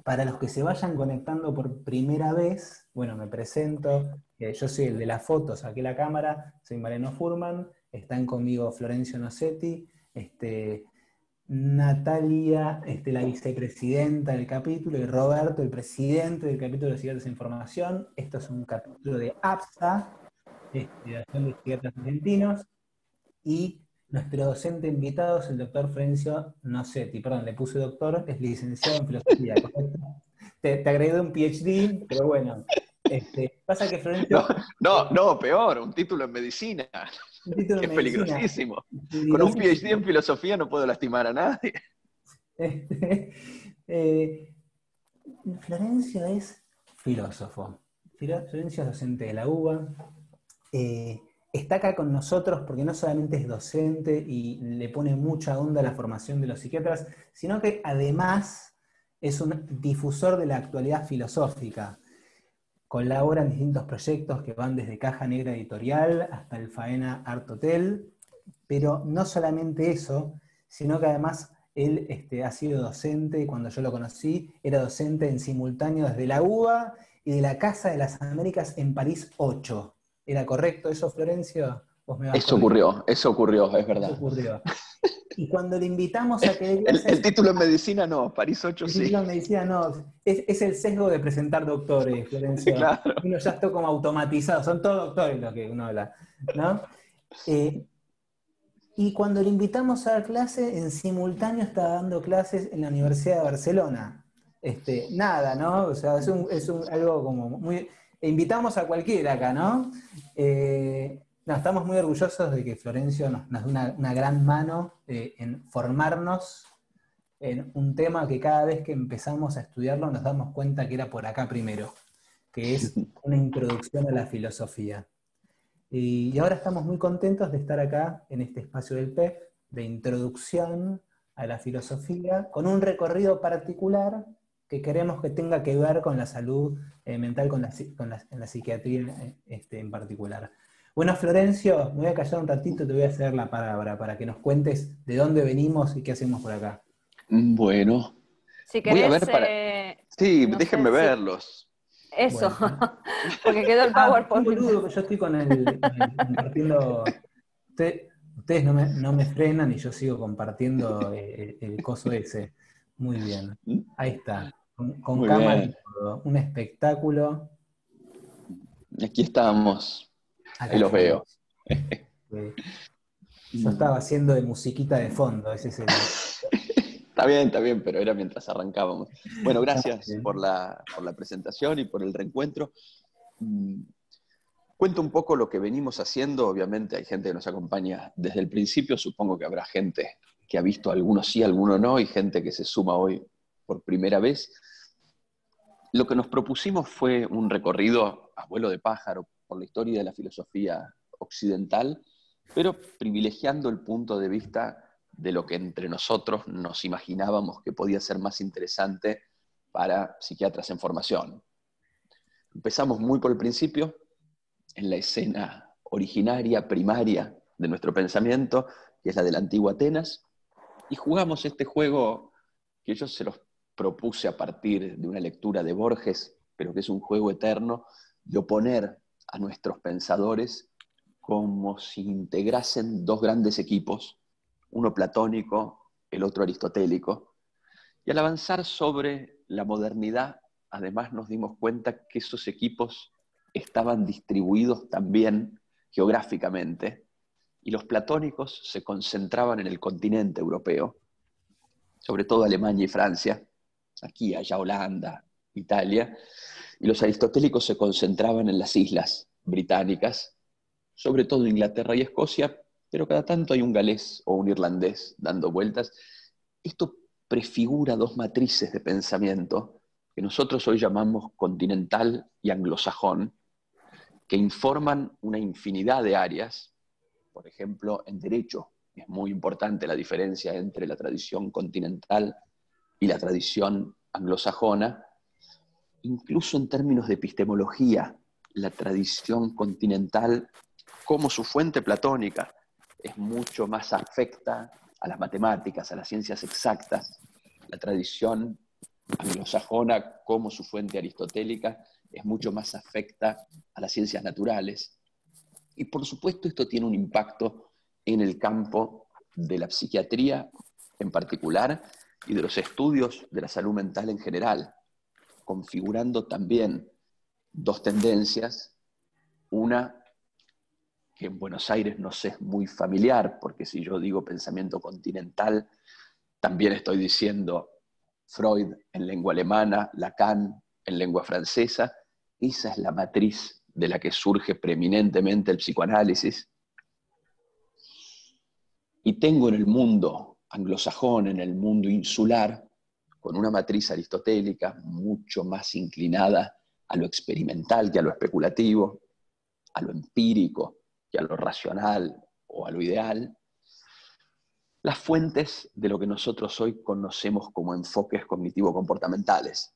para los que se vayan conectando por primera vez, bueno, me presento, yo soy el de las fotos, saqué la cámara, soy Mariano Furman, están conmigo Florencio Nocetti, Natalia, la vicepresidenta del capítulo, y Roberto, el presidente del capítulo de Psiquiatras en Formación. Esto es un capítulo de APSA, de Asociación de Psiquiatras Argentinos, y nuestro docente invitado es el doctor Florencio Nocetti, perdón, le puse doctor, es licenciado en filosofía, ¿correcto? Te agregué un PhD, pero bueno. Pasa que No, Florencio, no, no, peor, un título en medicina, un título que en es medicina, peligrosísimo. Con un PhD peligrosísimo. en filosofía no puedo lastimar a nadie. Este, eh, Florencio es filósofo. Florencio es docente de la UBA. Está acá con nosotros porque no solamente es docente y le pone mucha onda a la formación de los psiquiatras, sino que además es un difusor de la actualidad filosófica. Colabora en distintos proyectos que van desde Caja Negra Editorial hasta el Faena Art Hotel, pero no solamente eso, sino que además él ha sido docente, cuando yo lo conocí, era docente en simultáneo desde la UBA y de la Casa de las Américas en París 8. ¿Era correcto eso, Florencio? Vos me vas corrigiendo. Eso ocurrió, es Eso verdad. ocurrió. Y cuando le invitamos a que dé El clases, título en medicina no, París 8 el sí. título me decía, no, es el sesgo de presentar doctores, Florencio. Claro. Uno ya está como automatizado, son todos doctores los que uno habla, ¿no? Eh, Y cuando le invitamos a dar clase, en simultáneo estaba dando clases en la Universidad de Barcelona. Nada, ¿no? O sea, algo como muy... Invitamos a cualquiera acá, ¿no? No, estamos muy orgullosos de que Florencio nos dé una gran mano en formarnos en un tema que cada vez que empezamos a estudiarlo nos damos cuenta que era por acá primero, que es una introducción a la filosofía. Y ahora estamos muy contentos de estar acá en este espacio del PEF de introducción a la filosofía, con un recorrido particular que queremos que tenga que ver con la salud mental, en la psiquiatría en particular. Bueno, Florencio, me voy a callar un ratito, te voy a ceder la palabra para que nos cuentes de dónde venimos y qué hacemos por acá. Bueno, Si voy a querés, ver para... Sí, no sé déjenme si... verlos. Eso, Bueno. porque quedó el Qué PowerPoint. boludo, yo estoy con el compartiendo. Ustedes no me frenan y yo sigo compartiendo el coso ese. Muy bien. Ahí está. Con Muy cámara y bien. todo. Un espectáculo. Aquí estamos. Acá Ahí los veo. estamos. Yo estaba haciendo de musiquita de fondo. Ese es el. Está bien, pero era mientras arrancábamos. Bueno, Está muy gracias bien. por la presentación y por el reencuentro. Mm, Cuento un poco lo que venimos haciendo. Obviamente hay gente que nos acompaña desde el principio. Supongo que habrá gente que ha visto algunos sí, algunos no, y gente que se suma hoy por primera vez. Lo que nos propusimos fue un recorrido a vuelo de pájaro por la historia de la filosofía occidental, pero privilegiando el punto de vista de lo que entre nosotros nos imaginábamos que podía ser más interesante para psiquiatras en formación. Empezamos muy por el principio, en la escena originaria, primaria de nuestro pensamiento, que es la de la antigua Atenas, y jugamos este juego que yo se los propuse a partir de una lectura de Borges, pero que es un juego eterno, de oponer a nuestros pensadores como si integrasen dos grandes equipos, uno platónico, el otro aristotélico. Y al avanzar sobre la modernidad, además nos dimos cuenta que esos equipos estaban distribuidos también geográficamente, y los platónicos se concentraban en el continente europeo, sobre todo Alemania y Francia, aquí, allá Holanda, Italia, y los aristotélicos se concentraban en las islas británicas, sobre todo Inglaterra y Escocia, pero cada tanto hay un galés o un irlandés dando vueltas. Esto prefigura dos matrices de pensamiento que nosotros hoy llamamos continental y anglosajón, que informan una infinidad de áreas. Por ejemplo, en derecho es muy importante la diferencia entre la tradición continental y la tradición anglosajona. Incluso en términos de epistemología, la tradición continental, como su fuente platónica, es mucho más afecta a las matemáticas, a las ciencias exactas. La tradición anglosajona como su fuente aristotélica es mucho más afecta a las ciencias naturales. Y por supuesto esto tiene un impacto en el campo de la psiquiatría en particular y de los estudios de la salud mental en general, configurando también dos tendencias, una que en Buenos Aires nos es muy familiar, porque si yo digo pensamiento continental, también estoy diciendo Freud en lengua alemana, Lacan en lengua francesa. Esa es la matriz de la que surge preeminentemente el psicoanálisis. Y tengo en el mundo anglosajón, en el mundo insular, con una matriz aristotélica mucho más inclinada a lo experimental que a lo especulativo, a lo empírico que a lo racional o a lo ideal, las fuentes de lo que nosotros hoy conocemos como enfoques cognitivo-comportamentales.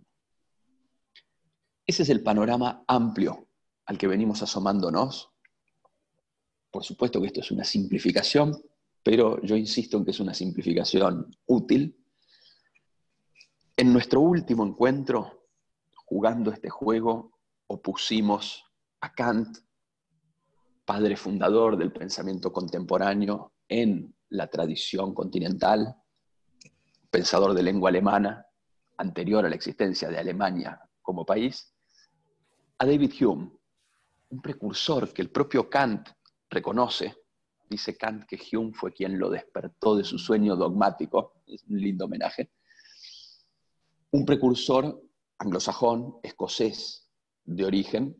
Ese es el panorama amplio al que venimos asomándonos. Por supuesto que esto es una simplificación, pero yo insisto en que es una simplificación útil. En nuestro último encuentro, jugando este juego, opusimos a Kant, padre fundador del pensamiento contemporáneo en la tradición continental, pensador de lengua alemana, anterior a la existencia de Alemania como país, a David Hume, un precursor que el propio Kant reconoce. Dice Kant que Hume fue quien lo despertó de su sueño dogmático, es un lindo homenaje. Un precursor anglosajón, escocés de origen.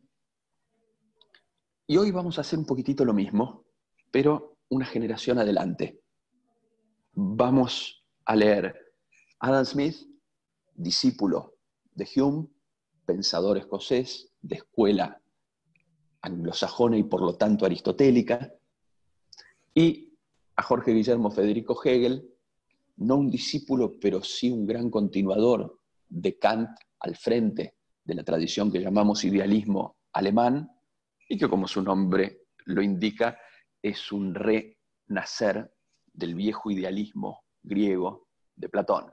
Y hoy vamos a hacer un poquitito lo mismo, pero una generación adelante. Vamos a leer Adam Smith, discípulo de Hume, pensador escocés, de escuela anglosajona y por lo tanto aristotélica, y a Jorge Guillermo Federico Hegel, no un discípulo, pero sí un gran continuador de Kant al frente de la tradición que llamamos idealismo alemán, y que como su nombre lo indica, es un renacer del viejo idealismo griego de Platón.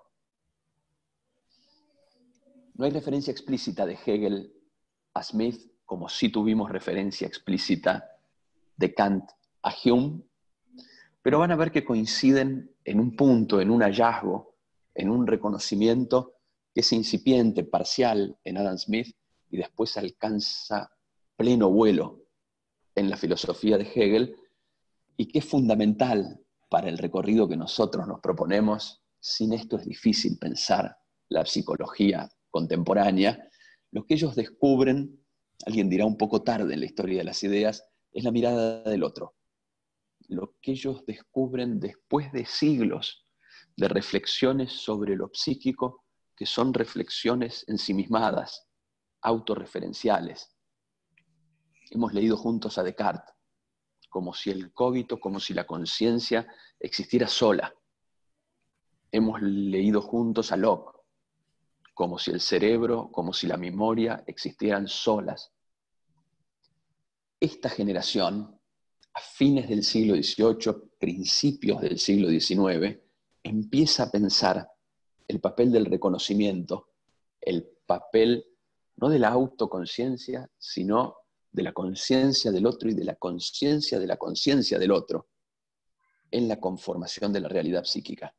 No hay referencia explícita de Hegel a Smith, como sí tuvimos referencia explícita de Kant a Hume, pero van a ver que coinciden en un punto, en un hallazgo, en un reconocimiento que es incipiente, parcial en Adam Smith y después alcanza pleno vuelo en la filosofía de Hegel y que es fundamental para el recorrido que nosotros nos proponemos. Sin esto es difícil pensar la psicología contemporánea. Lo que ellos descubren, alguien dirá un poco tarde en la historia de las ideas, es la mirada del otro. Lo que ellos descubren después de siglos de reflexiones sobre lo psíquico, que son reflexiones ensimismadas, autorreferenciales. Hemos leído juntos a Descartes, como si el cogito, como si la conciencia existiera sola. Hemos leído juntos a Locke, como si el cerebro, como si la memoria existieran solas. Esta generación, a fines del siglo XVIII, principios del siglo XIX, empieza a pensar el papel del reconocimiento, el papel no de la autoconciencia, sino de la conciencia del otro y de la conciencia del otro en la conformación de la realidad psíquica.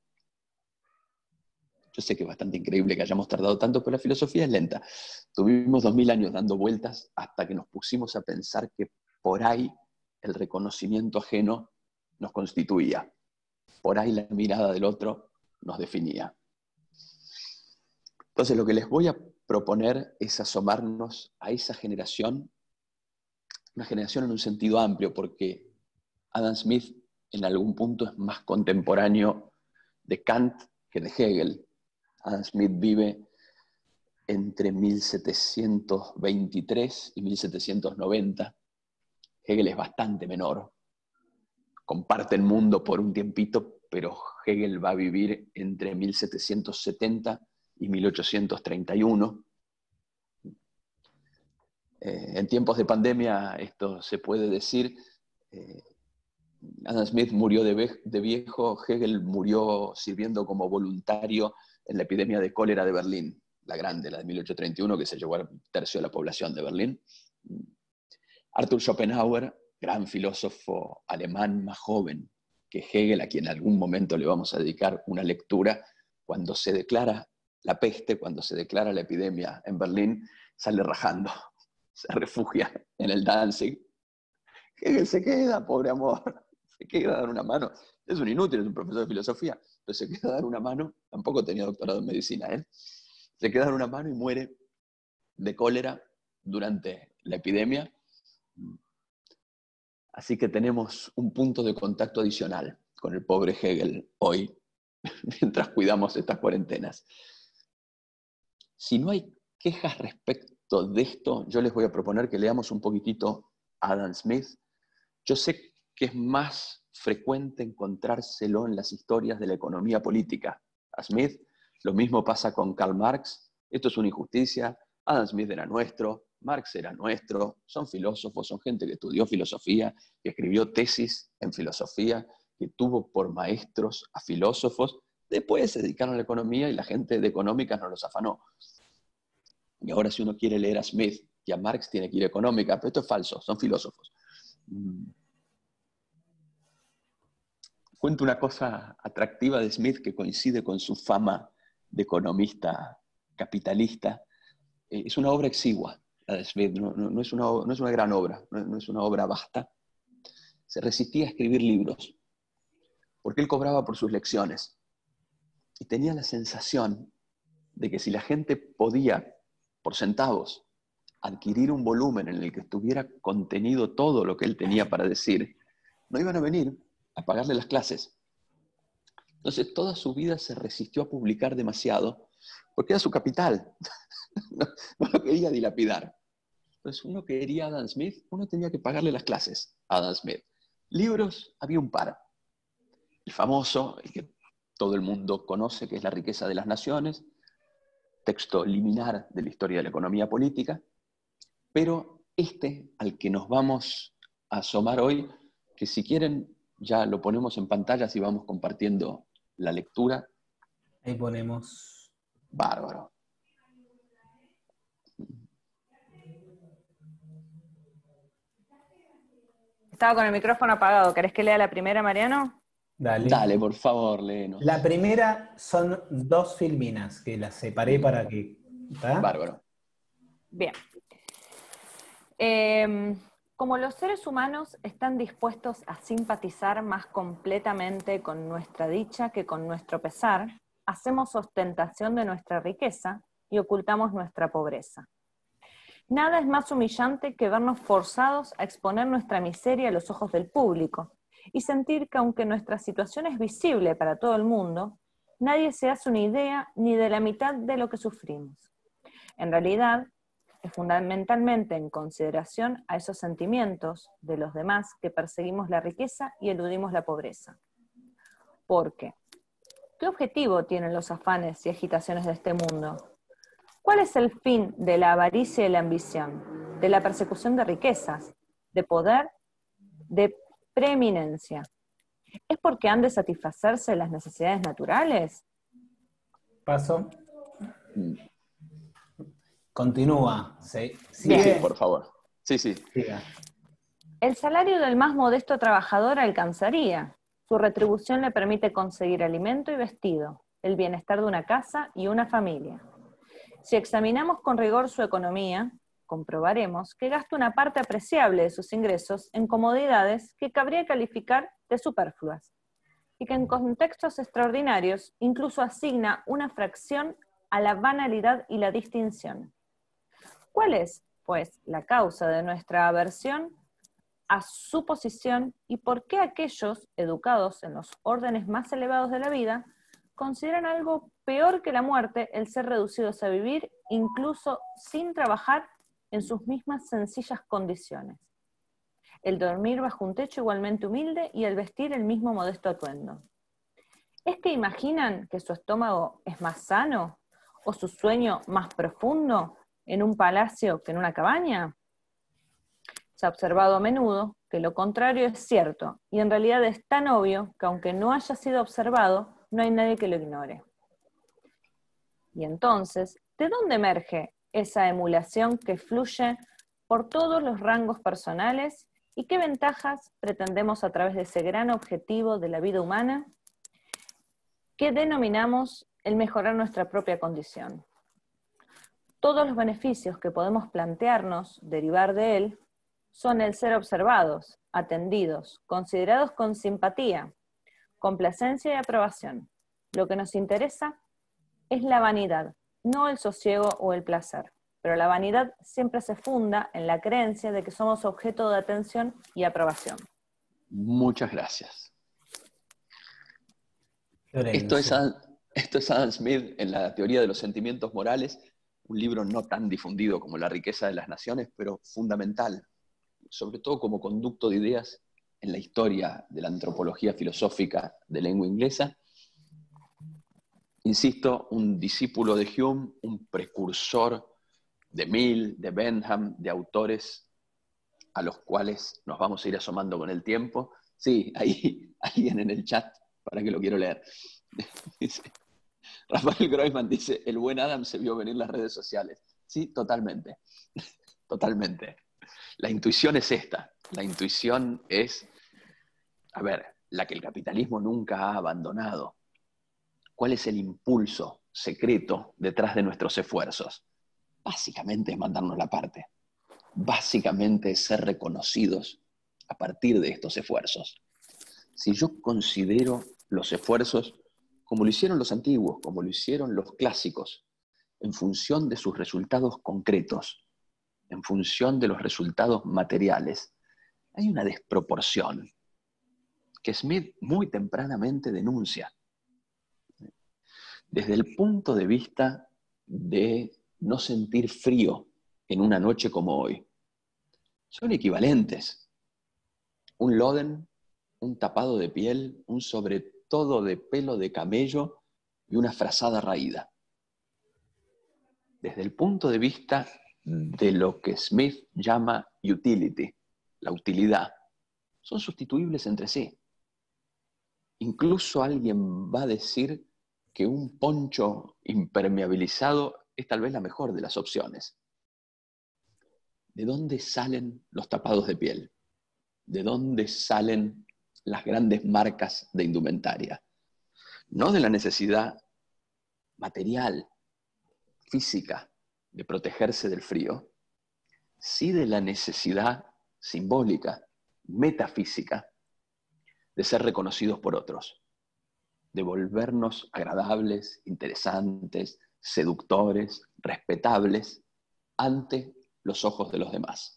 Yo sé que es bastante increíble que hayamos tardado tanto, pero la filosofía es lenta. Tuvimos 2000 años dando vueltas hasta que nos pusimos a pensar que por ahí el reconocimiento ajeno nos constituía. Por ahí la mirada del otro nos definía. Entonces lo que les voy a proponer es asomarnos a esa generación, una generación en un sentido amplio, porque Adam Smith en algún punto es más contemporáneo de Kant que de Hegel. Adam Smith vive entre 1723 y 1790. Hegel es bastante menor. Comparte el mundo por un tiempito, pero Hegel va a vivir entre 1770 y 1831. En tiempos de pandemia esto se puede decir. Adam Smith murió de viejo, Hegel murió sirviendo como voluntario en la epidemia de cólera de Berlín, la grande, la de 1831, que se llevó al tercio de la población de Berlín. Arthur Schopenhauer, gran filósofo alemán más joven que Hegel, a quien en algún momento le vamos a dedicar una lectura, cuando se declara la peste, cuando se declara la epidemia en Berlín, sale rajando, se refugia en el Danzig. Hegel se queda, pobre amor, se queda a dar una mano. Es un inútil, es un profesor de filosofía, pero se queda a dar una mano, tampoco tenía doctorado en medicina, ¿eh? Se queda a dar una mano y muere de cólera durante la epidemia. Así que tenemos un punto de contacto adicional con el pobre Hegel hoy, mientras cuidamos estas cuarentenas. Si no hay quejas respecto de esto, yo les voy a proponer que leamos un poquitito a Adam Smith. Yo sé que es más frecuente encontrárselo en las historias de la economía política. A Smith, lo mismo pasa con Karl Marx. Esto es una injusticia. Adam Smith era nuestro, Marx era nuestro, son filósofos, son gente que estudió filosofía, que escribió tesis en filosofía, que tuvo por maestros a filósofos. Después se dedicaron a la economía y la gente de económicas no los afanó. Y ahora si uno quiere leer a Smith y a Marx tiene que ir a económica, pero esto es falso, son filósofos. Cuento una cosa atractiva de Smith que coincide con su fama de economista capitalista. Es una obra exigua, la de Smith, no es una gran obra, no es una obra vasta. Se resistía a escribir libros, porque él cobraba por sus lecciones. Y tenía la sensación de que si la gente podía, por centavos, adquirir un volumen en el que estuviera contenido todo lo que él tenía para decir, no iban a venir a pagarle las clases. Entonces toda su vida se resistió a publicar demasiado, porque era su capital. No lo quería dilapidar. Entonces uno quería a Adam Smith, uno tenía que pagarle las clases a Adam Smith. Libros, había un par. El famoso, el que todo el mundo conoce, que es La riqueza de las naciones, texto liminar de la historia de la economía política, pero al que nos vamos a asomar hoy, que si quieren ya lo ponemos en pantalla y vamos compartiendo la lectura. Ahí ponemos. Bárbaro. Estaba con el micrófono apagado. ¿Querés que lea la primera, Mariano? Dale. Dale, por favor, léenos. La primera son 2 filminas, que las separé para que... ¿tá? Bárbaro. Bien. Como los seres humanos están dispuestos a simpatizar más completamente con nuestra dicha que con nuestro pesar, hacemos ostentación de nuestra riqueza y ocultamos nuestra pobreza. Nada es más humillante que vernos forzados a exponer nuestra miseria a los ojos del público y sentir que aunque nuestra situación es visible para todo el mundo, nadie se hace una idea ni de la mitad de lo que sufrimos. En realidad, es fundamentalmente en consideración a esos sentimientos de los demás que perseguimos la riqueza y eludimos la pobreza. Porque, ¿qué objetivo tienen los afanes y agitaciones de este mundo? ¿Cuál es el fin de la avaricia y la ambición, de la persecución de riquezas, de poder, de preeminencia? ¿Es porque han de satisfacerse las necesidades naturales? Paso. Continúa. Sí, Sigue. sí, por favor. Sí, sí. Siga. El salario del más modesto trabajador alcanzaría. Su retribución le permite conseguir alimento y vestido, el bienestar de una casa y una familia. Si examinamos con rigor su economía, comprobaremos que gasta una parte apreciable de sus ingresos en comodidades que cabría calificar de superfluas, y que en contextos extraordinarios incluso asigna una fracción a la banalidad y la distinción. ¿Cuál es, pues, la causa de nuestra aversión a su posición y por qué aquellos educados en los órdenes más elevados de la vida consideran algo peor que la muerte el ser reducidos a vivir incluso sin trabajar en sus mismas sencillas condiciones? El dormir bajo un techo igualmente humilde y el vestir el mismo modesto atuendo. ¿Es que imaginan que su estómago es más sano o su sueño más profundo en un palacio que en una cabaña? Se ha observado a menudo que lo contrario es cierto, y en realidad es tan obvio que aunque no haya sido observado, no hay nadie que lo ignore. Y entonces, ¿de dónde emerge esa emulación que fluye por todos los rangos personales y qué ventajas pretendemos a través de ese gran objetivo de la vida humana que denominamos el mejorar nuestra propia condición? Todos los beneficios que podemos plantearnos derivar de él son el ser observados, atendidos, considerados con simpatía, complacencia y aprobación. Lo que nos interesa es la vanidad, no el sosiego o el placer. Pero la vanidad siempre se funda en la creencia de que somos objeto de atención y aprobación. Muchas gracias. Lorenzo. Esto es Adam Smith en la teoría de los sentimientos morales, un libro no tan difundido como La riqueza de las naciones, pero fundamental, sobre todo como conducto de ideas en la historia de la antropología filosófica de lengua inglesa. Insisto, un discípulo de Hume, un precursor de Mill, de Bentham, de autores a los cuales nos vamos a ir asomando con el tiempo. Sí, ahí alguien en el chat, para que lo quiero leer. Dice, Rafael Groisman dice, el buen Adam se vio venir las redes sociales. Sí, totalmente, totalmente. La intuición es esta, la intuición es, a ver, la que el capitalismo nunca ha abandonado. ¿Cuál es el impulso secreto detrás de nuestros esfuerzos? Básicamente es mandarnos la parte. Básicamente es ser reconocidos a partir de estos esfuerzos. Si yo considero los esfuerzos como lo hicieron los antiguos, como lo hicieron los clásicos, en función de sus resultados concretos, en función de los resultados materiales, hay una desproporción que Smith muy tempranamente denuncia. Desde el punto de vista de no sentir frío en una noche como hoy. Son equivalentes. Un loden, un tapado de piel, un sobretodo de pelo de camello y una frazada raída. Desde el punto de vista de lo que Smith llama utility, la utilidad, son sustituibles entre sí. Incluso alguien va a decir que un poncho impermeabilizado es tal vez la mejor de las opciones. ¿De dónde salen los tapados de piel? ¿De dónde salen las grandes marcas de indumentaria? No de la necesidad material, física, de protegerse del frío, sí de la necesidad simbólica, metafísica, de ser reconocidos por otros, de volvernos agradables, interesantes, seductores, respetables ante los ojos de los demás.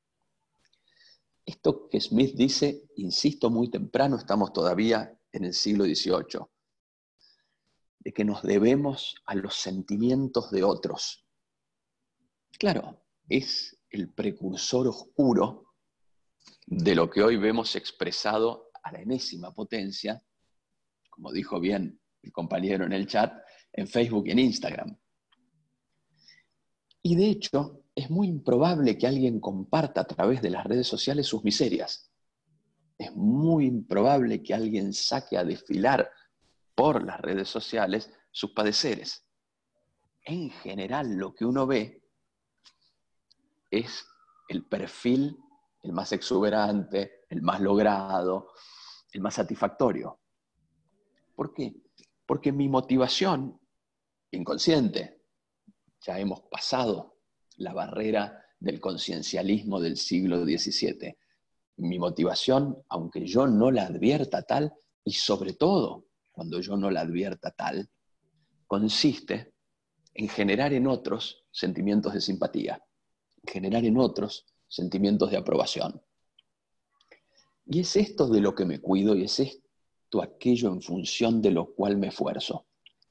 Esto que Smith dice, insisto, muy temprano, estamos todavía en el siglo XVIII, de que nos debemos a los sentimientos de otros. Claro, es el precursor oscuro de lo que hoy vemos expresado a la enésima potencia, como dijo bien el compañero en el chat, en Facebook y en Instagram. Y de hecho, es muy improbable que alguien comparta a través de las redes sociales sus miserias. Es muy improbable que alguien saque a desfilar por las redes sociales sus padeceres. En general, lo que uno ve es el perfil, el más exuberante, el más logrado, el más satisfactorio. ¿Por qué? Porque mi motivación inconsciente, ya hemos pasado la barrera del conciencialismo del siglo XVII. Mi motivación, aunque yo no la advierta tal, y sobre todo cuando yo no la advierta tal, consiste en generar en otros sentimientos de simpatía, generar en otros sentimientos de aprobación. Y es esto de lo que me cuido y es esto aquello en función de lo cual me esfuerzo.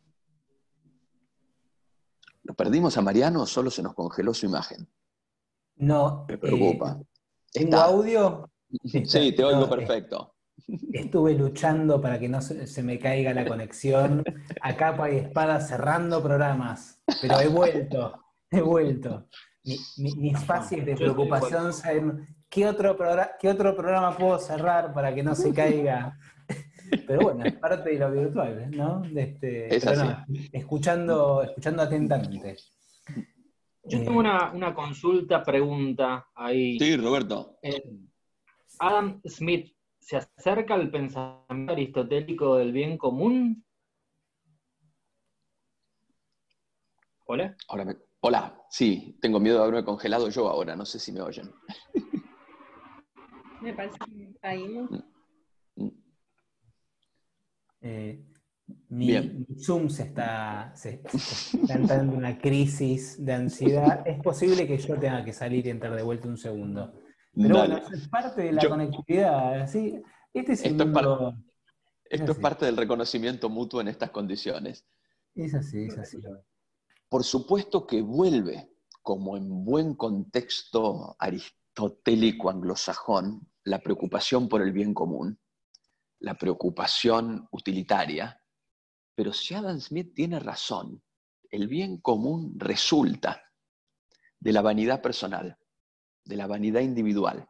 ¿Lo perdimos a Mariano o solo se nos congeló su imagen? No. Me preocupa. ¿Tengo audio? Sí, te oigo perfecto. Estuve luchando para que no se me caiga la conexión, a capa y espada cerrando programas, pero he vuelto. Mis fases de preocupación saben qué otro programa puedo cerrar para que no se caiga. Pero bueno, es parte de lo virtual, ¿no? Es Pero así. no, escuchando atentamente. Yo tengo una consulta, pregunta ahí. Sí, Roberto. Adam Smith, ¿se acerca al pensamiento aristotélico del bien común? ¿Hola? Hola, sí, tengo miedo de haberme congelado yo ahora, no sé si me oyen. Me parece que caímos. Mi Zoom se está entrando en una crisis de ansiedad. Es posible que yo tenga que salir y entrar de vuelta un segundo. Pero Dale. bueno, es parte de la conectividad. ¿Sí? Este es el mundo. Esto es parte del reconocimiento mutuo en estas condiciones. Es así, es así. Por supuesto que vuelve, como en buen contexto aristotélico anglosajón, la preocupación por el bien común, la preocupación utilitaria. Pero si Adam Smith tiene razón, el bien común resulta de la vanidad personal, de la vanidad individual.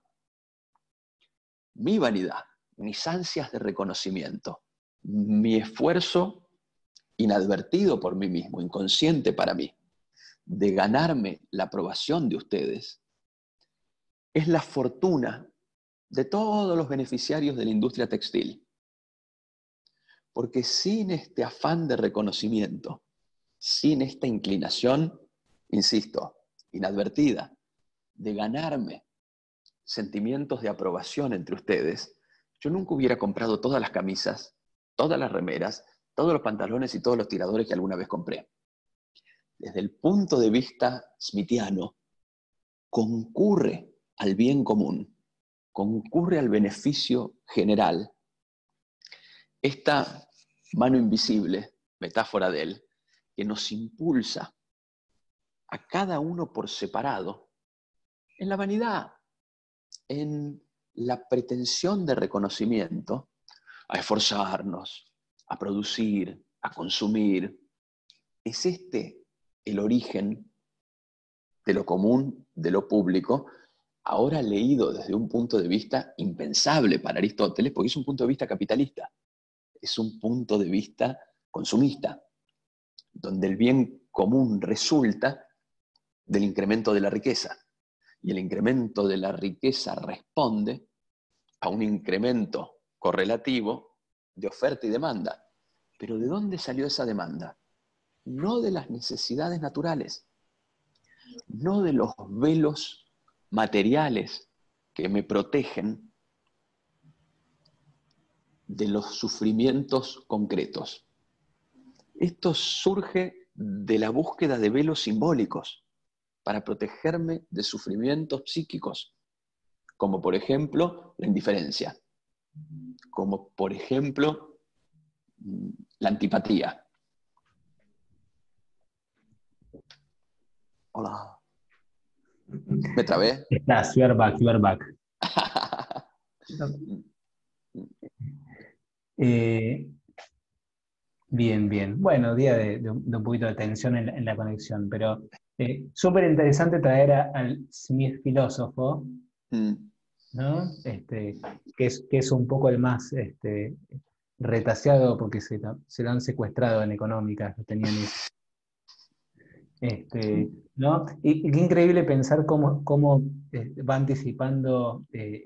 Mi vanidad, mis ansias de reconocimiento, mi esfuerzo inadvertido por mí mismo, inconsciente para mí, de ganarme la aprobación de ustedes, es la fortuna de todos los beneficiarios de la industria textil. Porque sin este afán de reconocimiento, sin esta inclinación, insisto, inadvertida, de ganarme sentimientos de aprobación entre ustedes, yo nunca hubiera comprado todas las camisas, todas las remeras, todos los pantalones y todos los tiradores que alguna vez compré. Desde el punto de vista smithiano, concurre al bien común, concurre al beneficio general. Esta mano invisible, metáfora de él, que nos impulsa a cada uno por separado en la vanidad, en la pretensión de reconocimiento, a esforzarnos, a producir, a consumir. Es este el origen de lo común, de lo público, ahora leído desde un punto de vista impensable para Aristóteles, porque es un punto de vista capitalista, es un punto de vista consumista, donde el bien común resulta del incremento de la riqueza, y el incremento de la riqueza responde a un incremento correlativo de oferta y demanda. Pero ¿de dónde salió esa demanda? No de las necesidades naturales, no de los velos materiales que me protegen de los sufrimientos concretos. Esto surge de la búsqueda de velos simbólicos para protegerme de sufrimientos psíquicos, como por ejemplo la indiferencia, como por ejemplo la antipatía. Hola. ¿Me trabé? Estás, you are back. Bien. Bueno, día de un poquito de tensión en la conexión, pero súper interesante traer al Smith filósofo, ¿no? Que es un poco el más retaseado porque se lo han secuestrado en económicas, lo tenían ¿no? Y qué increíble pensar cómo va anticipando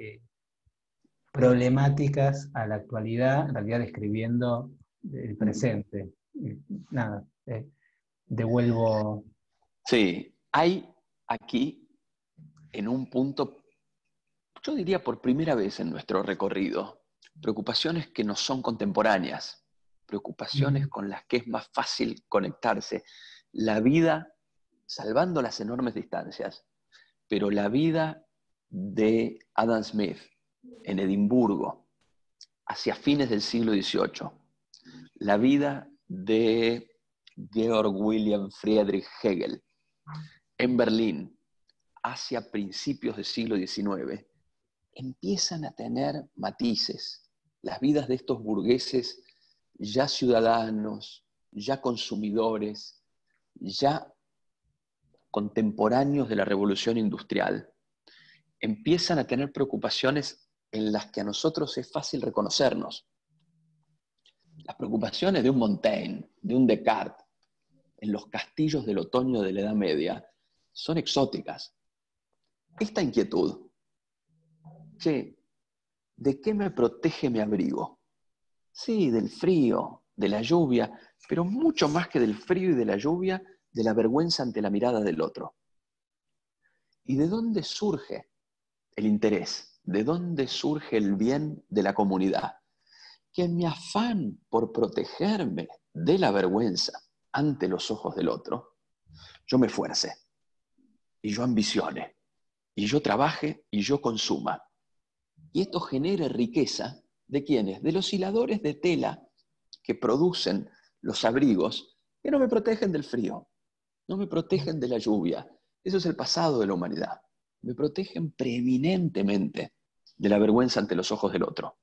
problemáticas a la actualidad, en realidad describiendo el presente. Nada, devuelvo. Sí, hay aquí, en un punto, yo diría por primera vez en nuestro recorrido, preocupaciones que no son contemporáneas, preocupaciones con las que es más fácil conectarse. La vida, salvando las enormes distancias, pero la vida de Adam Smith en Edimburgo, hacia fines del siglo XVIII, la vida de Georg Wilhelm Friedrich Hegel en Berlín, hacia principios del siglo XIX, empiezan a tener matices. Las vidas de estos burgueses ya ciudadanos, ya consumidores, ya contemporáneos de la revolución industrial, empiezan a tener preocupaciones en las que a nosotros es fácil reconocernos. Las preocupaciones de un Montaigne, de un Descartes, en los castillos del otoño de la Edad Media, son exóticas. Esta inquietud, che, ¿de qué me protege mi abrigo? Sí, del frío, de la lluvia, pero mucho más que del frío y de la lluvia, de la vergüenza ante la mirada del otro. ¿Y de dónde surge el interés? ¿De dónde surge el bien de la comunidad? Que en mi afán por protegerme de la vergüenza ante los ojos del otro, yo me esfuerce, y yo ambicione, y yo trabaje, y yo consuma. Y esto genera riqueza ¿de quiénes? De los hiladores de tela que producen los abrigos que no me protegen del frío, no me protegen de la lluvia. Eso es el pasado de la humanidad. Me protegen preeminentemente de la vergüenza ante los ojos del otro.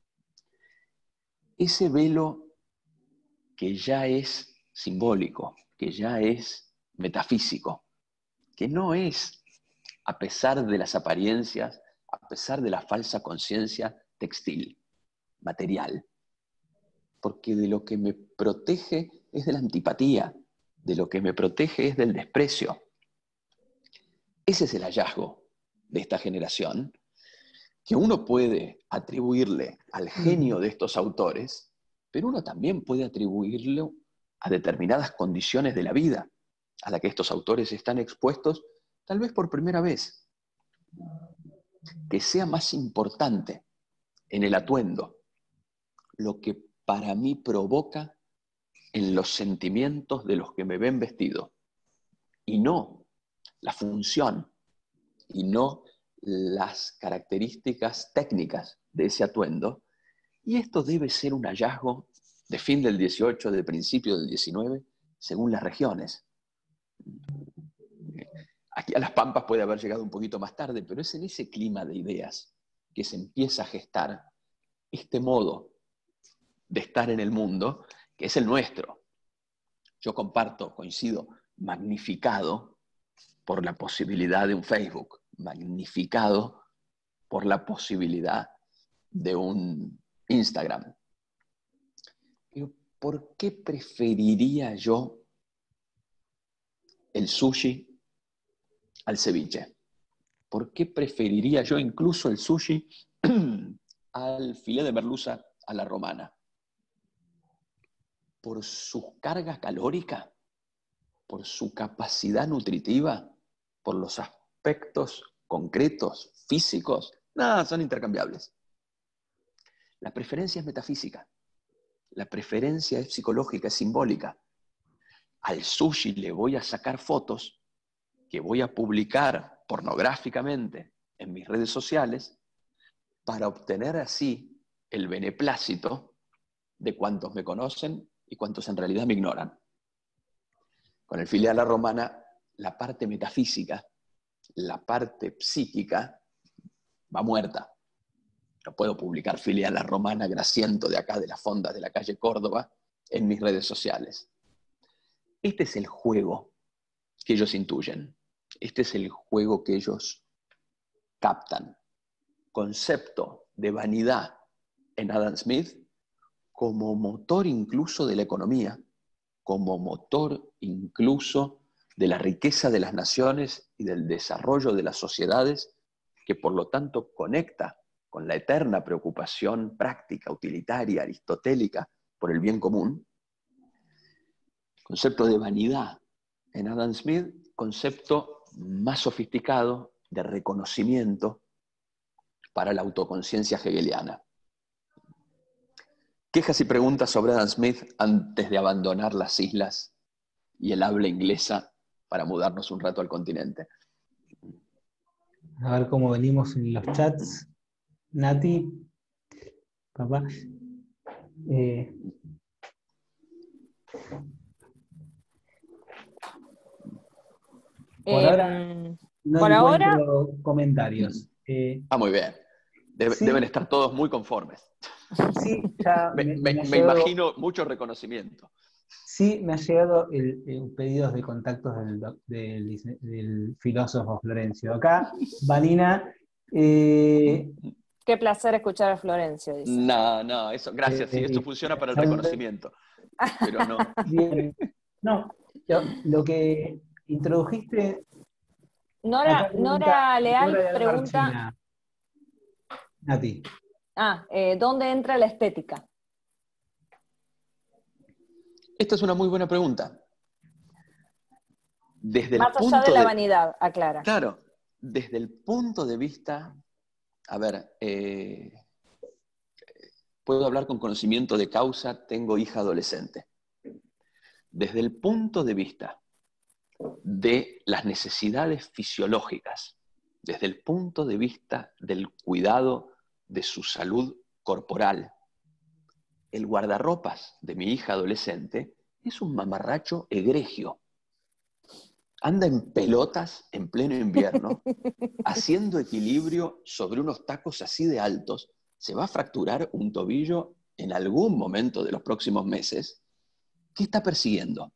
Ese velo que ya es simbólico, que ya es metafísico, que no es, a pesar de las apariencias, a pesar de la falsa conciencia textil, material. Porque de lo que me protege es de la antipatía, de lo que me protege es del desprecio. Ese es el hallazgo de esta generación, que uno puede atribuirle al genio de estos autores, pero uno también puede atribuirlo a determinadas condiciones de la vida a la que estos autores están expuestos, tal vez por primera vez. Que sea más importante en el atuendo lo que para mí provoca en los sentimientos de los que me ven vestido, y no la función, y no las características técnicas de ese atuendo. Y esto debe ser un hallazgo de fin del 18, de principio del 19, según las regiones. Aquí a Las Pampas puede haber llegado un poquito más tarde, pero es en ese clima de ideas que se empieza a gestar este modo de estar en el mundo, que es el nuestro. Yo comparto, coincido, magnificado por la posibilidad de un Facebook, magnificado por la posibilidad de un Instagram. Pero ¿por qué preferiría yo el sushi al ceviche? ¿Por qué preferiría yo incluso el sushi al filé de merluza a la romana? ¿Por su carga calórica? ¿Por su capacidad nutritiva? ¿Por los aspectos concretos, físicos? Nada, son intercambiables. La preferencia es metafísica. La preferencia es psicológica, es simbólica. Al sushi le voy a sacar fotos que voy a publicar pornográficamente en mis redes sociales para obtener así el beneplácito de cuantos me conocen y cuantos en realidad me ignoran. Con el filé a la romana, la parte metafísica, la parte psíquica, va muerta. No puedo publicar filé a la romana grasiento de acá, de las fondas de la calle Córdoba, en mis redes sociales. Este es el juego que ellos intuyen. Este es el juego que ellos captan. Concepto de vanidad en Adam Smith como motor incluso de la economía, como motor incluso de la riqueza de las naciones y del desarrollo de las sociedades, que por lo tanto conecta con la eterna preocupación práctica, utilitaria, aristotélica por el bien común. Concepto de vanidad en Adam Smith, concepto más sofisticado de reconocimiento para la autoconciencia hegeliana. Quejas y preguntas sobre Adam Smith antes de abandonar las islas y el habla inglesa para mudarnos un rato al continente. A ver cómo venimos en los chats. Nati, papá. Por ahora no por encuentro ahora, comentarios. Muy bien. Sí. Deben estar todos muy conformes. Sí, ya me imagino mucho reconocimiento. Sí, me ha llegado pedidos de contactos del filósofo Florencio. Acá, Vanina, Qué placer escuchar a Florencio, dice. No, eso, gracias, sí, esto funciona para el reconocimiento, pero no. Bien. No, lo que introdujiste, acá pregunta, Nora Leal Nora de pregunta, Marchena, Nati. ¿dónde entra la estética? Esta es una muy buena pregunta. Desde Más el allá punto de la vanidad, aclara. Claro, desde el punto de vista, a ver, puedo hablar con conocimiento de causa, tengo hija adolescente. Desde el punto de vista de las necesidades fisiológicas, desde el punto de vista del cuidado de su salud corporal, el guardarropas de mi hija adolescente es un mamarracho egregio. Anda en pelotas en pleno invierno, haciendo equilibrio sobre unos tacos así de altos, se va a fracturar un tobillo en algún momento de los próximos meses. ¿Qué está persiguiendo?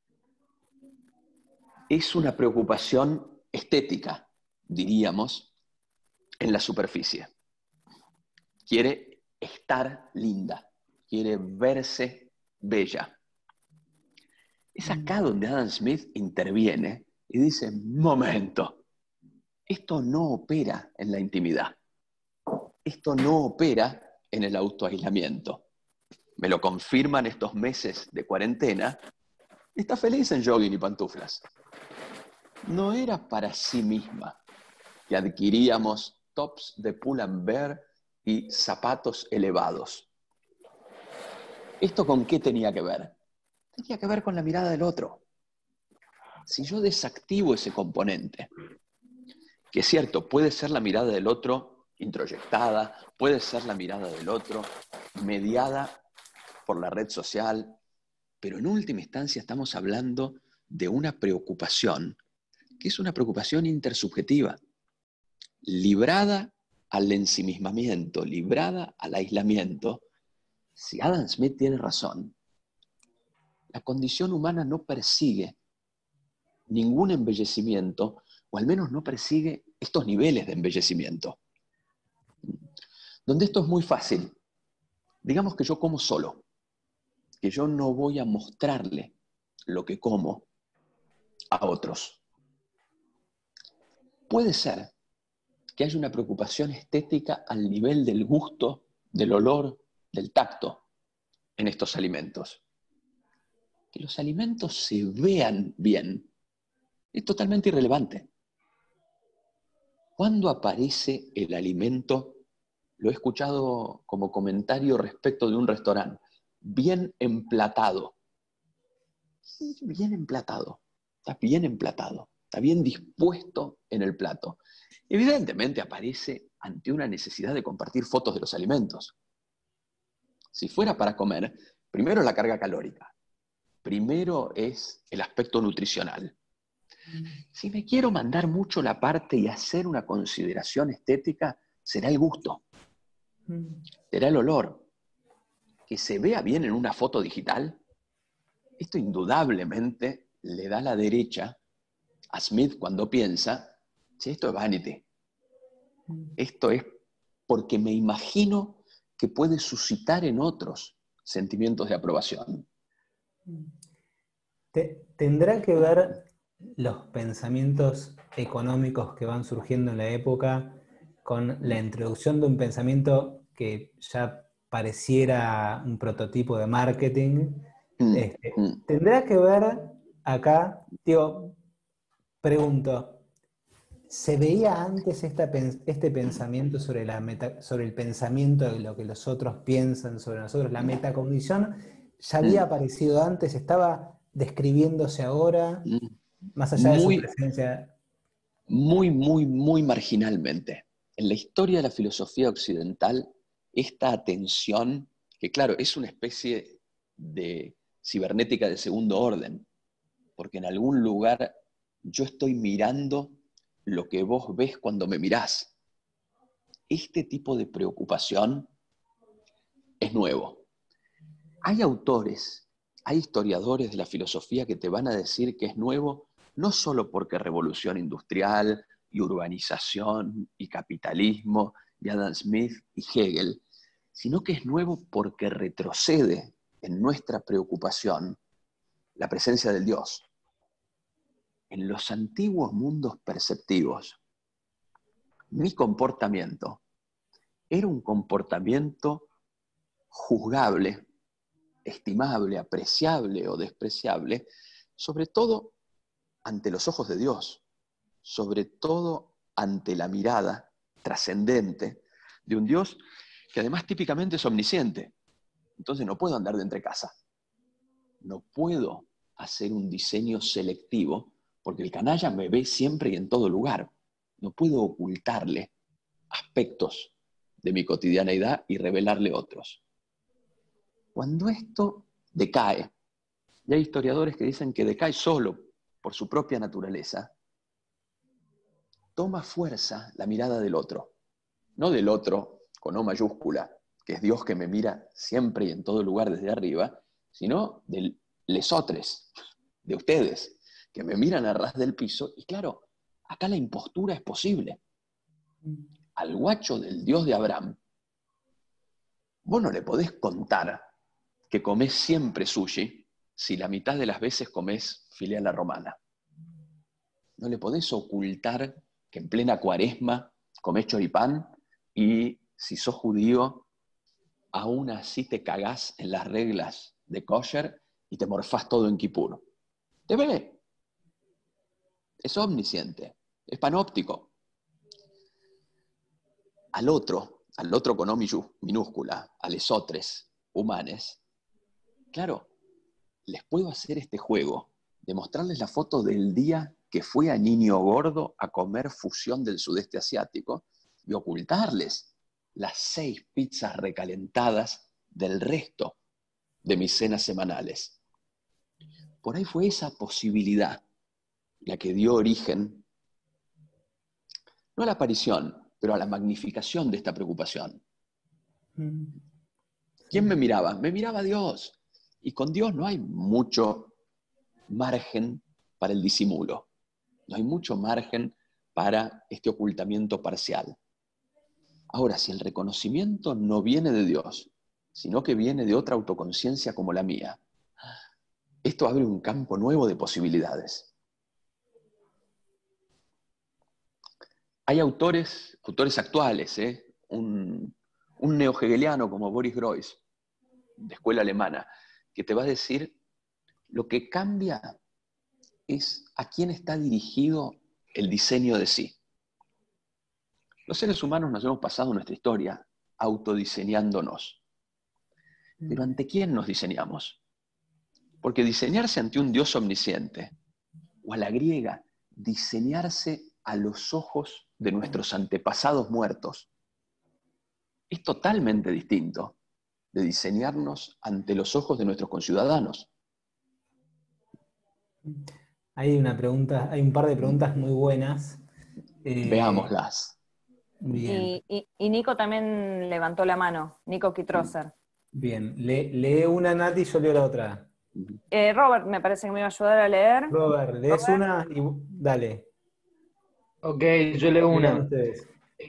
Es una preocupación estética, diríamos, en la superficie. Quiere estar linda, quiere verse bella. Es acá donde Adam Smith interviene y dice, momento, esto no opera en la intimidad, esto no opera en el autoaislamiento. Me lo confirman estos meses de cuarentena, está feliz en jogging y pantuflas. No era para sí misma que adquiríamos tops de pull and bear y zapatos elevados. ¿Esto con qué tenía que ver? Tenía que ver con la mirada del otro. Si yo desactivo ese componente, que es cierto, puede ser la mirada del otro introyectada, puede ser la mirada del otro mediada por la red social, pero en última instancia estamos hablando de una preocupación, que es una preocupación intersubjetiva, librada al ensimismamiento, librada al aislamiento. Si Adam Smith tiene razón, la condición humana no persigue ningún embellecimiento, o al menos no persigue estos niveles de embellecimiento. Donde esto es muy fácil. Digamos que yo como solo, que yo no voy a mostrarle lo que como a otros. Puede ser que haya una preocupación estética al nivel del gusto, del olor, del tacto en estos alimentos. Que los alimentos se vean bien es totalmente irrelevante. ¿Cuándo aparece el alimento? Lo he escuchado como comentario respecto de un restaurante. Bien emplatado. Bien emplatado. Está bien emplatado. Está bien dispuesto en el plato. Evidentemente aparece ante una necesidad de compartir fotos de los alimentos. Si fuera para comer, primero es la carga calórica. Primero es el aspecto nutricional. Si me quiero mandar mucho la parte y hacer una consideración estética, será el gusto, será el olor. Que se vea bien en una foto digital, esto indudablemente le da la derecha a Smith cuando piensa, che, esto es vanity. Esto es porque me imagino que puede suscitar en otros sentimientos de aprobación. ¿Tendrá que ver los pensamientos económicos que van surgiendo en la época con la introducción de un pensamiento que ya pareciera un prototipo de marketing? ¿Tendrá que ver acá, digo, pregunto, ¿se veía antes este pensamiento sobre el pensamiento de lo que los otros piensan sobre nosotros, la metacognición? ¿Ya había aparecido antes? ¿Estaba describiéndose ahora? Más allá de su presencia. Muy marginalmente. En la historia de la filosofía occidental, esta atención, que claro, es una especie de cibernética de segundo orden, porque en algún lugar yo estoy mirando lo que vos ves cuando me mirás. Este tipo de preocupación es nuevo. Hay autores, hay historiadores de la filosofía que te van a decir que es nuevo, no solo porque revolución industrial y urbanización y capitalismo de Adam Smith y Hegel, sino que es nuevo porque retrocede en nuestra preocupación la presencia del Dios. En los antiguos mundos perceptivos, mi comportamiento era un comportamiento juzgable, estimable, apreciable o despreciable, sobre todo ante los ojos de Dios, sobre todo ante la mirada trascendente de un Dios que además típicamente es omnisciente. Entonces no puedo andar de entre casa. No puedo hacer un diseño selectivo porque el canalla me ve siempre y en todo lugar. No puedo ocultarle aspectos de mi cotidianeidad y revelarle otros. Cuando esto decae, y hay historiadores que dicen que decae solo por su propia naturaleza, toma fuerza la mirada del otro. No del otro con O mayúscula, que es Dios que me mira siempre y en todo lugar desde arriba, sino de lesotres, de ustedes, que me miran a ras del piso. Y claro, acá la impostura es posible. Al guacho del Dios de Abraham, vos no le podés contar que comés siempre sushi si la mitad de las veces comés filé a la romana. No le podés ocultar que en plena cuaresma comés choripán y si sos judío, aún así te cagás en las reglas de kosher y te morfás todo en Kipur. Te ve. Es omnisciente, es panóptico. Al otro con O minúscula, a lesotres humanes, claro, les puedo hacer este juego de mostrarles la foto del día que fui a Niño Gordo a comer fusión del sudeste asiático y ocultarles las 6 pizzas recalentadas del resto de mis cenas semanales. Por ahí fue esa posibilidad la que dio origen, no a la aparición, pero a la magnificación de esta preocupación. ¿Quién me miraba? Me miraba Dios. Y con Dios no hay mucho margen para el disimulo. No hay mucho margen para este ocultamiento parcial. Ahora, si el reconocimiento no viene de Dios, sino que viene de otra autoconciencia como la mía, esto abre un campo nuevo de posibilidades. Hay autores actuales, un neo-hegeliano como Boris Groys, de escuela alemana, que te va a decir, lo que cambia es a quién está dirigido el diseño de sí. Los seres humanos nos hemos pasado nuestra historia autodiseñándonos. Pero ¿ante quién nos diseñamos? Porque diseñarse ante un Dios omnisciente, o a la griega, diseñarse a los ojos de nuestros antepasados muertos, es totalmente distinto de diseñarnos ante los ojos de nuestros conciudadanos. Hay un par de preguntas muy buenas. Veámoslas. Bien. Y Nico también levantó la mano, Nico Kitroser. Bien, lee una, Nati, y yo leo la otra. Robert me parece que me iba a ayudar a leer. Robert, lees una y dale. Ok, yo leo una. Ustedes.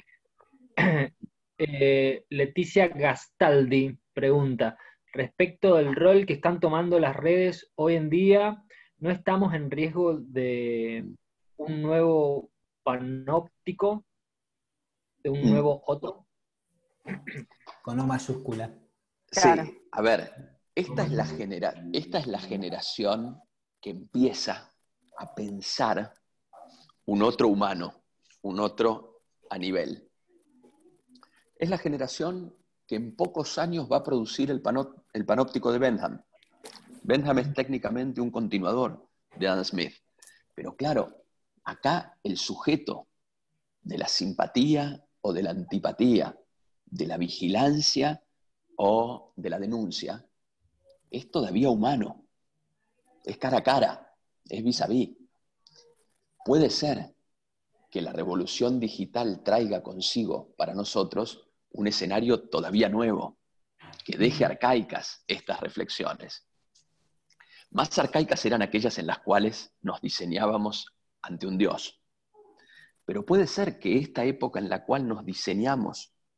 Leticia Gastaldi pregunta, respecto del rol que están tomando las redes hoy en día, ¿no estamos en riesgo de un nuevo panóptico? ¿De un nuevo otro? Con O mayúscula. Claro. Sí, a ver, esta es la generación que empieza a pensar un otro humano, un otro a nivel. Es la generación que en pocos años va a producir el panóptico de Bentham. Bentham es técnicamente un continuador de Adam Smith. Pero claro, acá el sujeto de la simpatía o de la antipatía, de la vigilancia o de la denuncia, es todavía humano. Es cara a cara, es vis a vis. Puede ser que la revolución digital traiga consigo para nosotros un escenario todavía nuevo, que deje arcaicas estas reflexiones. Más arcaicas eran aquellas en las cuales nos diseñábamos ante un Dios. Pero puede ser que esta época en la cual nos diseñamos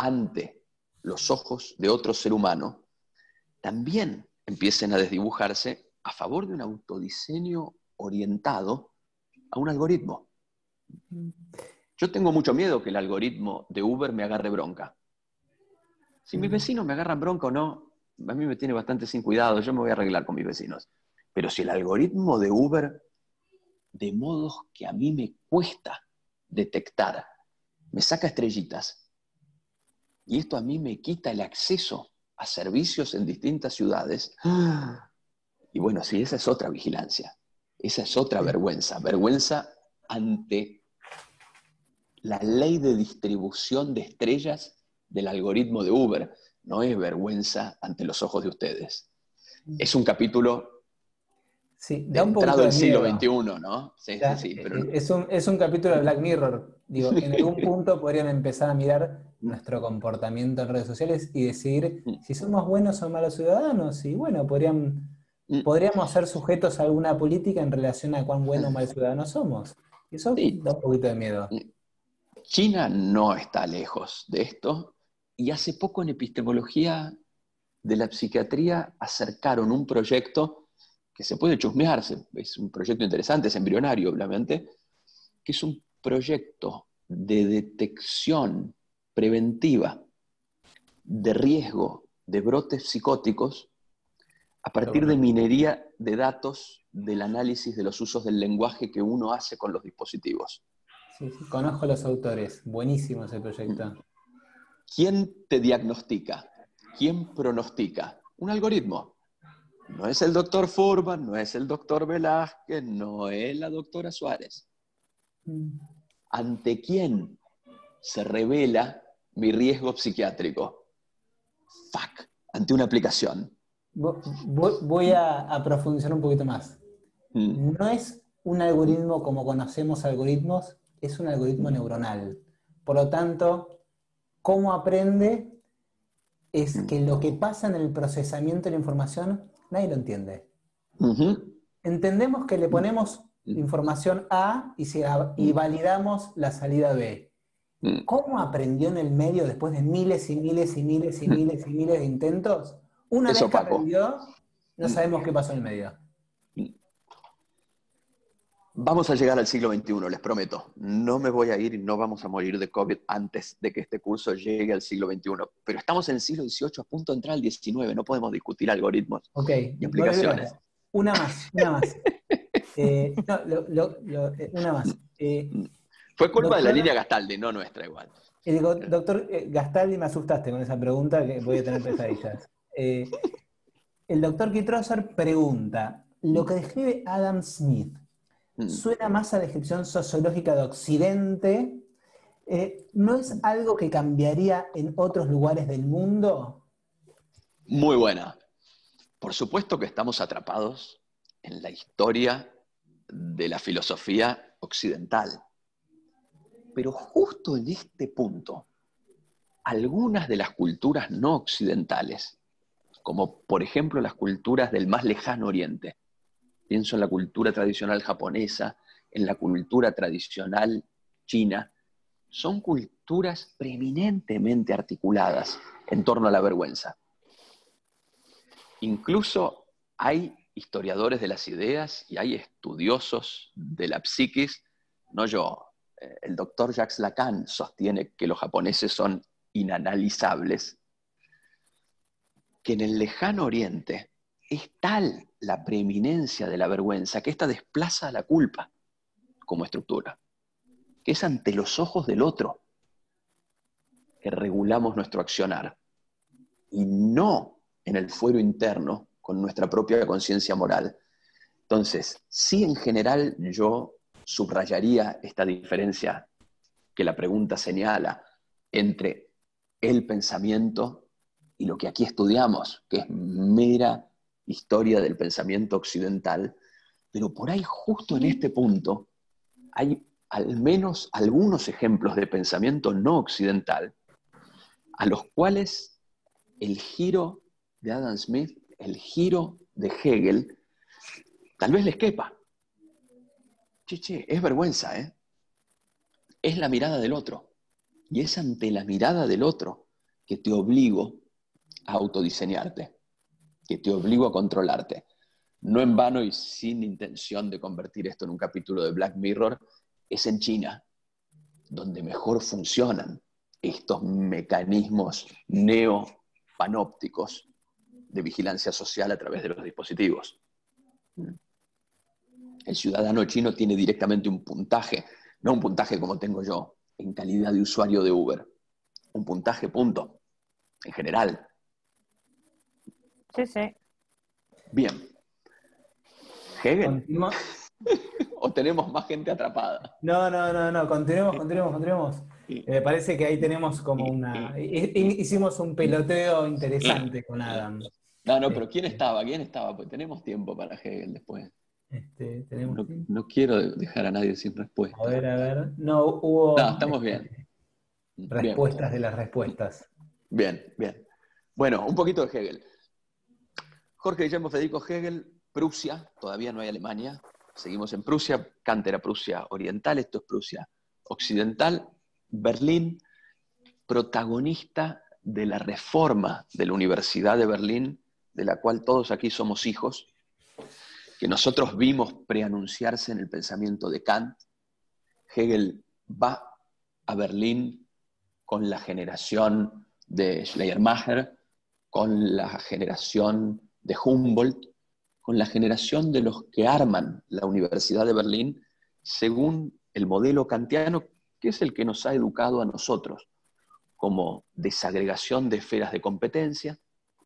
ante los ojos de otro ser humano, también empiecen a desdibujarse a favor de un autodiseño orientado a un algoritmo. Yo tengo mucho miedo que el algoritmo de Uber me agarre bronca. Si mis vecinos me agarran bronca o no, a mí me tiene bastante sin cuidado, yo me voy a arreglar con mis vecinos. Pero si el algoritmo de Uber, de modos que a mí me cuesta detectar, me saca estrellitas, y esto a mí me quita el acceso a servicios en distintas ciudades, y bueno, sí, esa es otra vigilancia, esa es otra vergüenza, vergüenza ante la ley de distribución de estrellas del algoritmo de Uber. No es vergüenza ante los ojos de ustedes. Es un capítulo Sí, de da un poquito entrado de del siglo miedo. XXI, ¿no? Sí, Ya, sí, pero es un capítulo de Black Mirror. Digo, en algún punto podrían empezar a mirar nuestro comportamiento en redes sociales y decidir si somos buenos o malos ciudadanos. Y bueno, podríamos ser sujetos a alguna política en relación a cuán bueno o mal ciudadanos somos. Y eso sí, da un poquito de miedo. China no está lejos de esto, y hace poco en epistemología de la psiquiatría acercaron un proyecto que se puede chusmear, es un proyecto interesante, es embrionario obviamente, que es un proyecto de detección preventiva de riesgo de brotes psicóticos a partir de minería de datos del análisis de los usos del lenguaje que uno hace con los dispositivos. Sí, sí, conozco a los autores. Buenísimo ese proyecto. ¿Quién te diagnostica? ¿Quién pronostica? Un algoritmo. No es el doctor Furman, no es el doctor Velázquez, no es la doctora Suárez. ¿Ante quién se revela mi riesgo psiquiátrico? Fuck, ante una aplicación. Voy a profundizar un poquito más. No es un algoritmo como conocemos algoritmos, es un algoritmo neuronal. Por lo tanto, cómo aprende es que lo que pasa en el procesamiento de la información, nadie lo entiende. Entendemos que le ponemos información A y validamos la salida B. ¿Cómo aprendió en el medio después de miles y miles y miles y miles y miles de intentos? Una Es vez que opaco. aprendió, no sabemos qué pasó en el medio. Vamos a llegar al siglo XXI, les prometo. No me voy a ir y no vamos a morir de COVID antes de que este curso llegue al siglo XXI. Pero estamos en el siglo XVIII, a punto de entrar al XIX. No podemos discutir algoritmos y aplicaciones. Una más. Una más. Fue culpa de la línea Gastaldi, no nuestra igual. Doctor Gastaldi, me asustaste con esa pregunta, que voy a tener pesadillas. El doctor Kitrosser pregunta, lo que describe Adam Smith, ¿suena más a descripción sociológica de Occidente? ¿No es algo que cambiaría en otros lugares del mundo? Muy buena. Por supuesto que estamos atrapados en la historia de la filosofía occidental. Pero justo en este punto, algunas de las culturas no occidentales, como por ejemplo las culturas del más lejano oriente, pienso en la cultura tradicional japonesa, en la cultura tradicional china, son culturas preeminentemente articuladas en torno a la vergüenza. Incluso hay historiadores de las ideas y hay estudiosos de la psiquis, no yo, el doctor Jacques Lacan sostiene que los japoneses son inanalizables, que en el lejano oriente es tal la preeminencia de la vergüenza que ésta desplaza a la culpa como estructura, que es ante los ojos del otro que regulamos nuestro accionar y no en el fuero interno con nuestra propia conciencia moral. Entonces, sí, en general yo subrayaría esta diferencia que la pregunta señala entre el pensamiento y lo que aquí estudiamos, que es mera historia del pensamiento occidental, pero por ahí justo en este punto hay al menos algunos ejemplos de pensamiento no occidental a los cuales el giro de Adam Smith, el giro de Hegel, tal vez les quepa. Che, es vergüenza, ¿eh? Es la mirada del otro. Y es ante la mirada del otro que te obligo a autodiseñarte, que te obligo a controlarte. No en vano y sin intención de convertir esto en un capítulo de Black Mirror, es en China, donde mejor funcionan estos mecanismos neopanópticos de vigilancia social a través de los dispositivos. El ciudadano chino tiene directamente un puntaje, no un puntaje como tengo yo, en calidad de usuario de Uber. Un puntaje, punto, en general. Sí, sí. Bien. ¿Hegel? Continúa. ¿O tenemos más gente atrapada? No, continuemos. Me parece que ahí tenemos como una... Hicimos un peloteo interesante con Adam. No, pero ¿quién estaba? Pues tenemos tiempo para Hegel después. No quiero dejar a nadie sin respuesta. A ver. No, hubo... No, estamos bien. Respuestas de las respuestas. Bien. Bueno, un poquito de Hegel. Jorge Guillermo Federico Hegel, Prusia, todavía no hay Alemania, seguimos en Prusia, Kant era Prusia Oriental, esto es Prusia Occidental, Berlín, protagonista de la reforma de la Universidad de Berlín, de la cual todos aquí somos hijos, que nosotros vimos preanunciarse en el pensamiento de Kant. Hegel va a Berlín con la generación de Schleiermacher, con la generación de Humboldt, con la generación de los que arman la Universidad de Berlín según el modelo kantiano, que es el que nos ha educado a nosotros, como desagregación de esferas de competencia,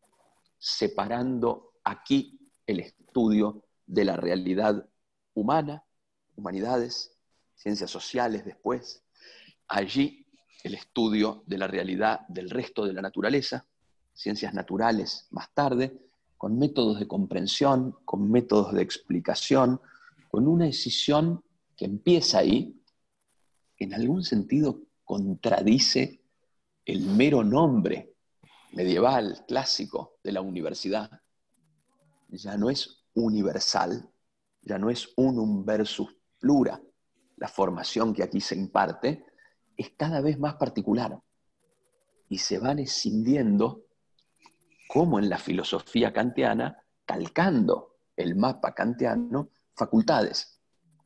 separando aquí el estudio de la realidad humana, humanidades, ciencias sociales después, allí el estudio de la realidad del resto de la naturaleza, ciencias naturales más tarde, con métodos de comprensión, con métodos de explicación, con una decisión que empieza ahí, que en algún sentido contradice el mero nombre medieval, clásico de la universidad. Ya no es universal, ya no es unum versus plura. La formación que aquí se imparte es cada vez más particular y se van escindiendo, como en la filosofía kantiana, calcando el mapa kantiano, facultades.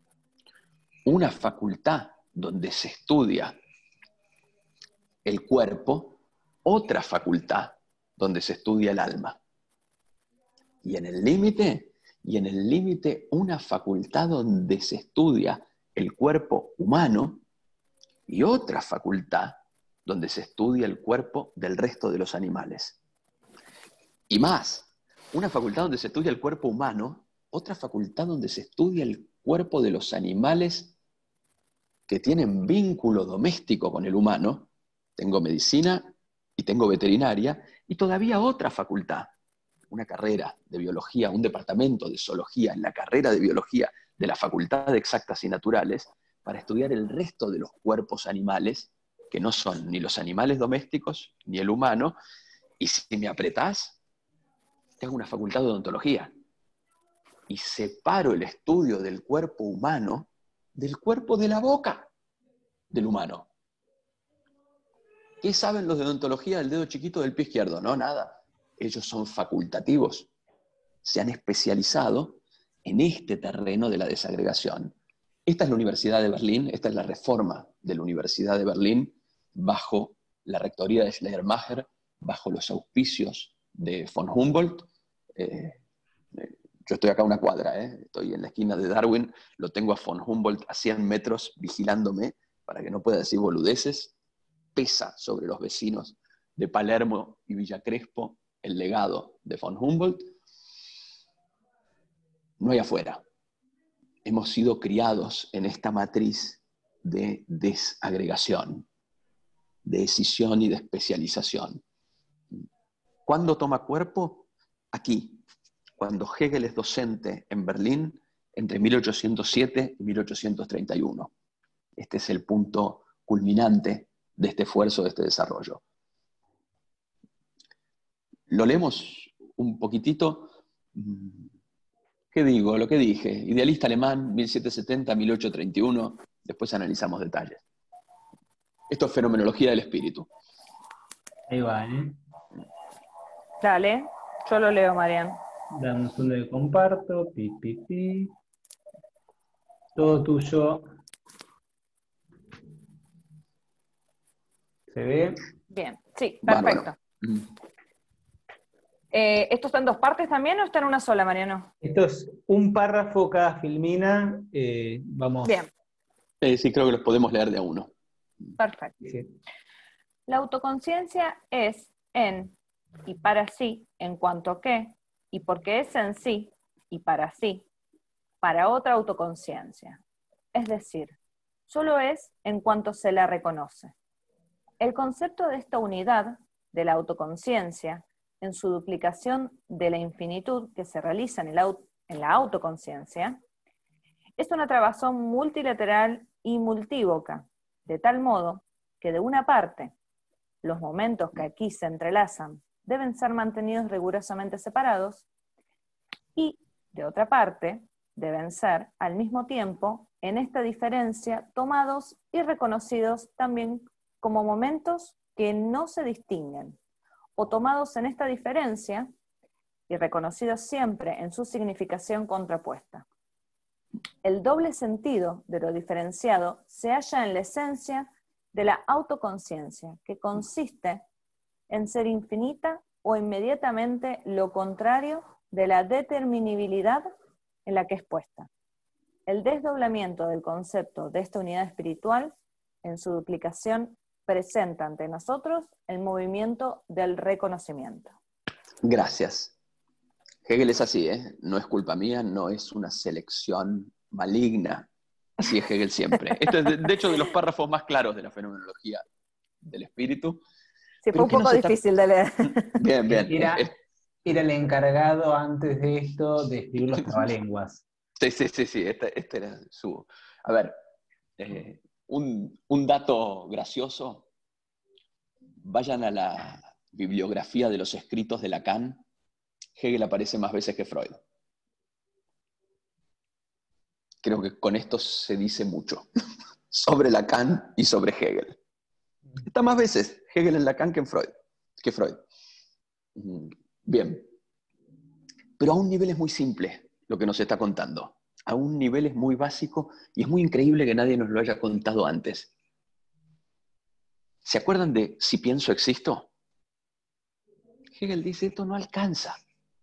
Una facultad donde se estudia el cuerpo, otra facultad donde se estudia el alma. Y en el límite, una facultad donde se estudia el cuerpo humano y otra facultad donde se estudia el cuerpo del resto de los animales. Y más, una facultad donde se estudia el cuerpo humano, otra facultad donde se estudia el cuerpo de los animales que tienen vínculo doméstico con el humano. Tengo medicina y tengo veterinaria, y todavía otra facultad, una carrera de biología, un departamento de zoología en la carrera de biología de la Facultad de Exactas y Naturales, para estudiar el resto de los cuerpos animales, que no son ni los animales domésticos ni el humano, y si me apretás, tengo una facultad de odontología y separo el estudio del cuerpo humano del cuerpo de la boca del humano. ¿Qué saben los de odontología del dedo chiquito del pie izquierdo? No, nada. Ellos son facultativos. Se han especializado en este terreno de la desagregación. Esta es la Universidad de Berlín, esta es la reforma de la Universidad de Berlín bajo la rectoría de Schleiermacher, bajo los auspicios de von Humboldt. Yo estoy acá a una cuadra, estoy en la esquina de Darwin, lo tengo a von Humboldt a 100 metros vigilándome para que no pueda decir boludeces. Pesa sobre los vecinos de Palermo y Villa Crespo el legado de von Humboldt. No hay afuera. Hemos sido criados en esta matriz de desagregación, de escisión y de especialización. ¿Cuándo toma cuerpo? Aquí, cuando Hegel es docente en Berlín entre 1807 y 1831. Este es el punto culminante de este esfuerzo, de este desarrollo. Lo leemos un poquitito. ¿Qué digo? Lo que dije. Idealista alemán, 1770-1831. Después analizamos detalles. Esto es fenomenología del espíritu. Ahí va, ¿eh? Dale, yo lo leo, Marian. Dame un segundo que comparto. Pi, pi, pi. Todo tuyo. ¿Se ve? Bien, sí, Bárbaro. perfecto. ¿Esto está en dos partes también o está en una sola, Mariano? Esto es un párrafo cada filmina. Vamos. Bien, Sí, creo que los podemos leer de a uno. perfecto. Sí. La autoconciencia es en y para sí, en cuanto que, y porque es en sí y para sí, para otra autoconciencia. Es decir, solo es en cuanto se la reconoce. El concepto de esta unidad, de la autoconciencia, en su duplicación de la infinitud que se realiza en la autoconciencia, es una trabazón multilateral y multívoca, de tal modo que de una parte, los momentos que aquí se entrelazan deben ser mantenidos rigurosamente separados, y de otra parte, deben ser, al mismo tiempo, en esta diferencia, tomados y reconocidos también como momentos que no se distinguen, o tomados en esta diferencia y reconocidos siempre en su significación contrapuesta. El doble sentido de lo diferenciado se halla en la esencia de la autoconciencia, que consiste en ser infinita o inmediatamente lo contrario de la determinabilidad en la que es puesta. El desdoblamiento del concepto de esta unidad espiritual en su duplicación presenta ante nosotros el movimiento del reconocimiento. Gracias. Hegel es así, ¿eh? No es culpa mía, no es una selección maligna. Así es Hegel siempre. Esto es, de hecho, de los párrafos más claros de la fenomenología del espíritu. Sí, fue Pero un que no poco se está... difícil de leer. Bien, bien. Era el encargado antes de esto de escribir los trabalenguas. Sí. Este era su... A ver, un dato gracioso. Vayan a la bibliografía de los escritos de Lacan. Hegel aparece más veces que Freud. Creo que con esto se dice mucho sobre Lacan y sobre Hegel. Está más veces Hegel en Lacan que en Freud. Bien. Pero a un nivel es muy simple lo que nos está contando. A un nivel es muy básico y es muy increíble que nadie nos lo haya contado antes. ¿Se acuerdan de si pienso existo? Hegel dice, esto no alcanza.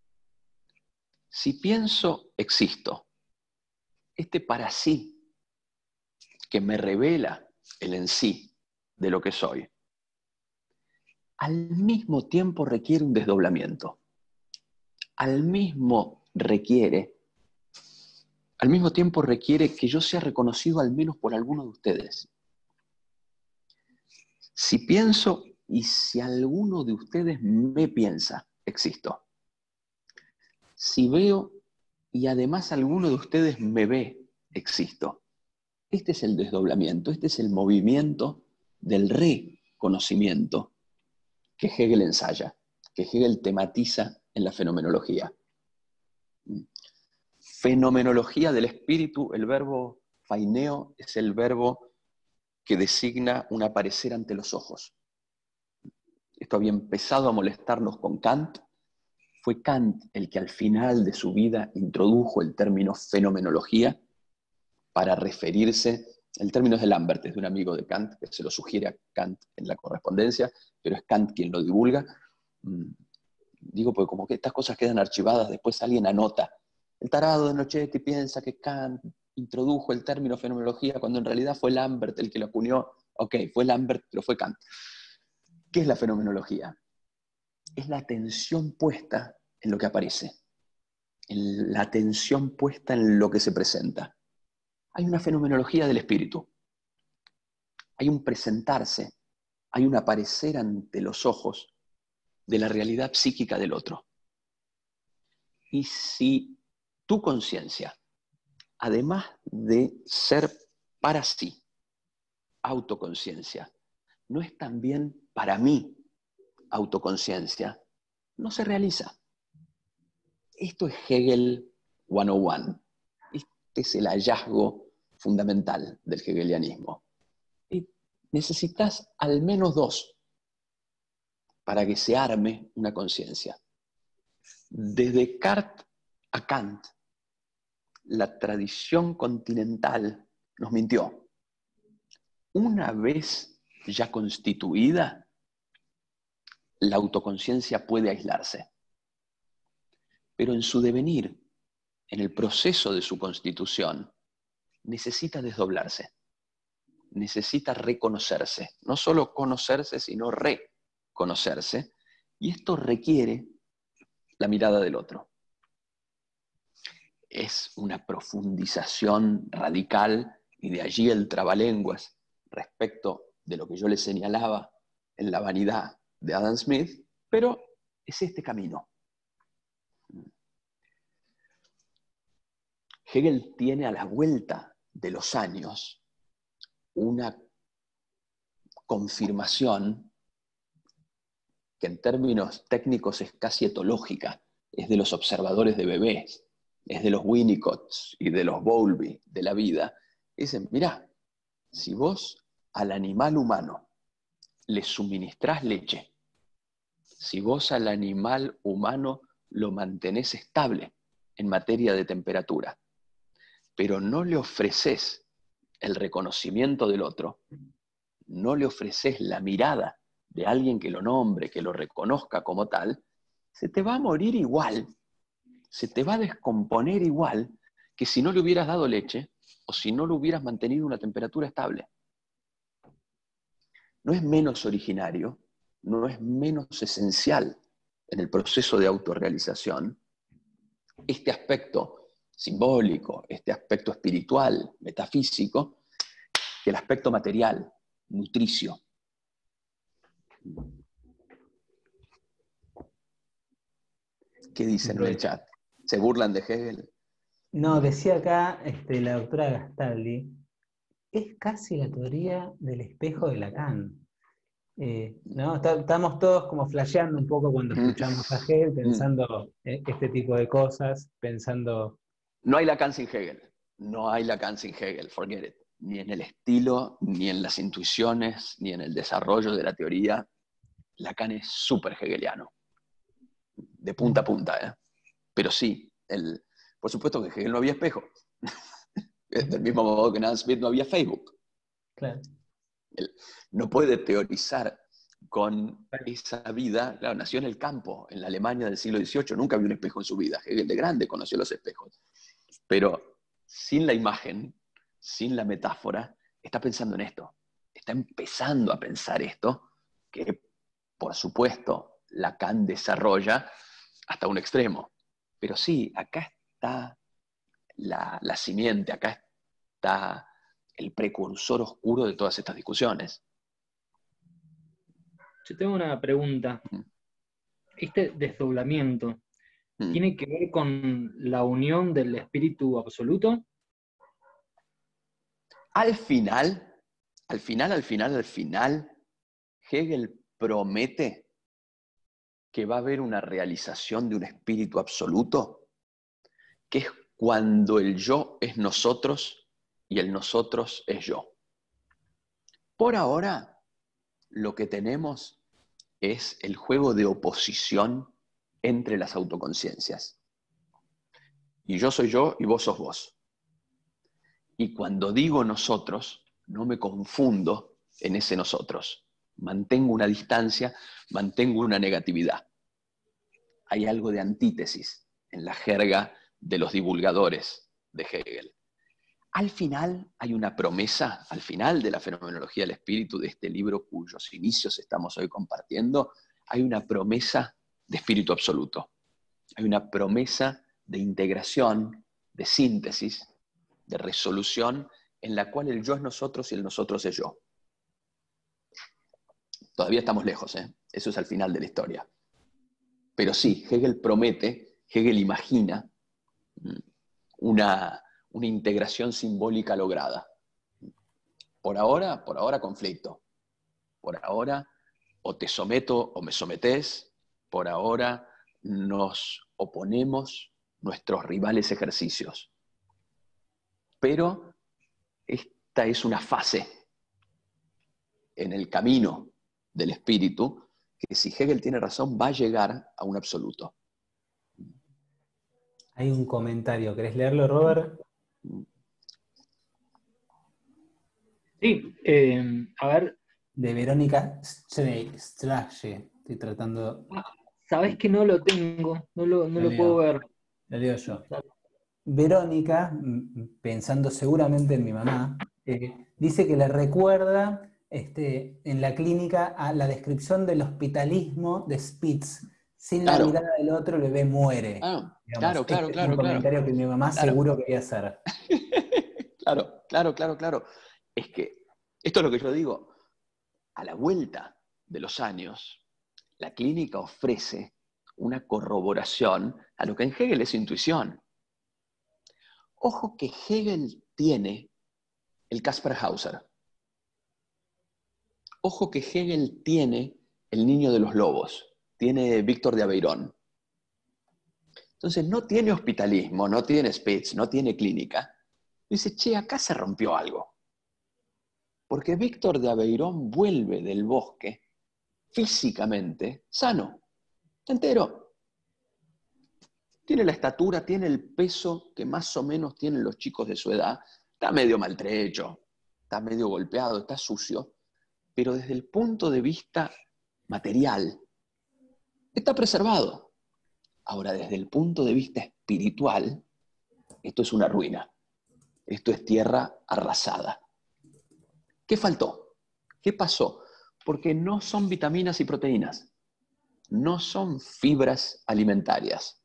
Si pienso existo, este para sí, que me revela el en sí de lo que soy, al mismo tiempo requiere un desdoblamiento. Al mismo tiempo requiere que yo sea reconocido al menos por alguno de ustedes. Si pienso y si alguno de ustedes me piensa, existo. Si veo y además alguno de ustedes me ve, existo. Este es el desdoblamiento, este es el movimiento del reconocimiento que Hegel ensaya, que Hegel tematiza en la fenomenología. Fenomenología del espíritu, el verbo faineo es el verbo que designa un aparecer ante los ojos. Esto había empezado a molestarnos con Kant. Fue Kant el que al final de su vida introdujo el término fenomenología para referirse, el término es de Lambert, es de un amigo de Kant, que se lo sugiere a Kant en la correspondencia, pero es Kant quien lo divulga. Digo, porque como que estas cosas quedan archivadas, después alguien anota. El tarado de Nochetti piensa que Kant introdujo el término fenomenología cuando en realidad fue Lambert el que lo acuñó. Ok, fue Lambert, pero fue Kant. ¿Qué es la fenomenología? Es la atención puesta en lo que aparece, la atención puesta en lo que se presenta. Hay una fenomenología del espíritu, hay un presentarse, hay un aparecer ante los ojos de la realidad psíquica del otro. Y si tu conciencia, además de ser para sí, autoconciencia, no es también para mí, autoconciencia, no se realiza. Esto es Hegel 101. Este es el hallazgo fundamental del hegelianismo. Y necesitas al menos dos para que se arme una conciencia. Desde Descartes a Kant, la tradición continental nos mintió. Una vez ya constituida, la autoconciencia puede aislarse. Pero en su devenir, en el proceso de su constitución, necesita desdoblarse. Necesita reconocerse. No solo conocerse, sino reconocerse. Y esto requiere la mirada del otro. Es una profundización radical, y de allí el trabalenguas respecto de lo que yo le señalaba en La vanidad de Adam Smith, pero es este camino. Hegel tiene a la vuelta de los años una confirmación que en términos técnicos es casi etológica, es de los observadores de bebés, es de los Winnicotts y de los Bowlby de la vida. Dicen, mirá, si vos al animal humano le suministrás leche, si vos al animal humano lo mantenés estable en materia de temperatura, pero no le ofreces el reconocimiento del otro, no le ofreces la mirada de alguien que lo nombre, que lo reconozca como tal, se te va a morir igual, se te va a descomponer igual que si no le hubieras dado leche o si no le hubieras mantenido una temperatura estable. No es menos originario, no es menos esencial en el proceso de autorrealización este aspecto simbólico, este aspecto espiritual, metafísico, que el aspecto material, nutricio. ¿Qué dicen en el chat? ¿Se burlan de Hegel? No, decía acá la doctora Gastaldi, es casi la teoría del espejo de Lacan. ¿No? Estamos todos como flasheando un poco cuando escuchamos a Hegel, pensando este tipo de cosas, pensando... No hay Lacan sin Hegel. No hay Lacan sin Hegel, forget it. Ni en el estilo, ni en las intuiciones, ni en el desarrollo de la teoría. Lacan es súper hegeliano. De punta a punta, ¿eh? Pero sí, por supuesto que Hegel no había espejo. Del mismo modo que en Adam Smith no había Facebook. Claro. Él no puede teorizar con esa vida. Claro, nació en el campo, en la Alemania del siglo XVIII, nunca vio un espejo en su vida. Hegel de grande conoció los espejos. Pero sin la imagen, sin la metáfora, está pensando en esto. Está empezando a pensar esto, que por supuesto Lacan desarrolla hasta un extremo. Pero sí, acá está la simiente, acá está el precursor oscuro de todas estas discusiones. Yo tengo una pregunta. ¿Este desdoblamiento tiene que ver con la unión del espíritu absoluto? Al final, Hegel promete que va a haber una realización de un espíritu absoluto, que es cuando el yo es nosotros y el nosotros es yo. Por ahora, lo que tenemos es el juego de oposición entre las autoconciencias. Y yo soy yo y vos sos vos. Y cuando digo nosotros, no me confundo en ese nosotros. Mantengo una distancia, mantengo una negatividad. Hay algo de antítesis en la jerga de los divulgadores de Hegel. Al final hay una promesa, al final de la fenomenología del espíritu, de este libro cuyos inicios estamos hoy compartiendo, hay una promesa de espíritu absoluto. Hay una promesa de integración, de síntesis, de resolución, en la cual el yo es nosotros y el nosotros es yo. Todavía estamos lejos, ¿eh? Eso es al final de la historia. Pero sí, Hegel promete, Hegel imagina una integración simbólica lograda. Por ahora conflicto. Por ahora o te someto o me sometés. Por ahora nos oponemos nuestros rivales ejercicios. Pero esta es una fase en el camino del espíritu que si Hegel tiene razón, va a llegar a un absoluto. Hay un comentario, ¿querés leerlo, Robert? Sí, a ver. De Verónica Strache. Estoy tratando... Sabés que no lo tengo, no lo puedo ver. Lo leo yo. Verónica, pensando seguramente en mi mamá, dice que le recuerda en la clínica a la descripción del hospitalismo de Spitz. Sin la mirada del otro, el bebé muere. Claro. Es un comentario que mi mamá seguro quería hacer. Claro. Es que esto es lo que yo digo. A la vuelta de los años, la clínica ofrece una corroboración a lo que en Hegel es intuición. Ojo que Hegel tiene el Kaspar Hauser. Ojo que Hegel tiene el niño de los lobos, tiene Víctor de Aveyrón. Entonces no tiene hospitalismo, no tiene Spitz, no tiene clínica. Dice, che, acá se rompió algo. Porque Víctor de Aveyrón vuelve del bosque físicamente sano, entero. Tiene la estatura, tiene el peso que más o menos tienen los chicos de su edad. Está medio maltrecho, está medio golpeado, está sucio. Pero desde el punto de vista material, está preservado. Ahora, desde el punto de vista espiritual, esto es una ruina. Esto es tierra arrasada. ¿Qué faltó? ¿Qué pasó? Porque no son vitaminas y proteínas. No son fibras alimentarias.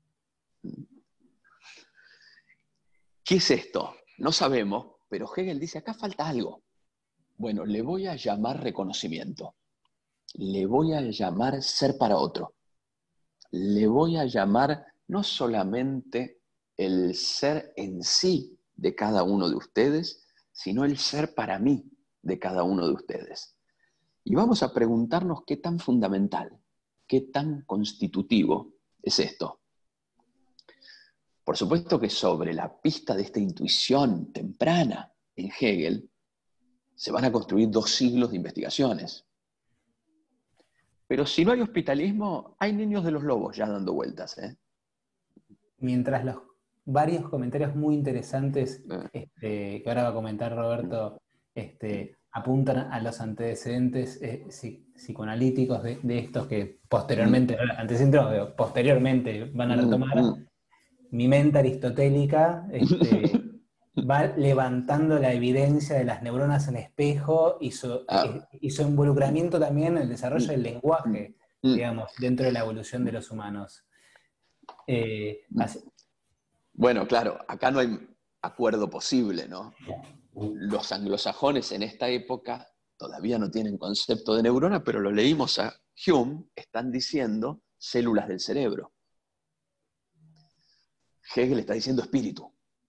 ¿Qué es esto? No sabemos, pero Hegel dice, acá falta algo. Bueno, le voy a llamar reconocimiento. Le voy a llamar ser para otro. Le voy a llamar no solamente el ser en sí de cada uno de ustedes, sino el ser para mí de cada uno de ustedes. Y vamos a preguntarnos qué tan fundamental, qué tan constitutivo es esto. Por supuesto que sobre la pista de esta intuición temprana en Hegel, se van a construir 2 siglos de investigaciones. Pero si no hay hospitalismo, hay niños de los lobos ya dando vueltas. Mientras los varios comentarios muy interesantes que ahora va a comentar Roberto apuntan a los antecedentes psicoanalíticos de estos que posteriormente, posteriormente van a retomar, mi mente aristotélica va levantando la evidencia de las neuronas en espejo y su involucramiento también en el desarrollo del lenguaje, digamos, dentro de la evolución de los humanos. Bueno, claro, acá no hay acuerdo posible, ¿no? Los anglosajones en esta época todavía no tienen concepto de neurona, pero lo leímos a Hume, están diciendo células del cerebro. Hegel está diciendo espíritu.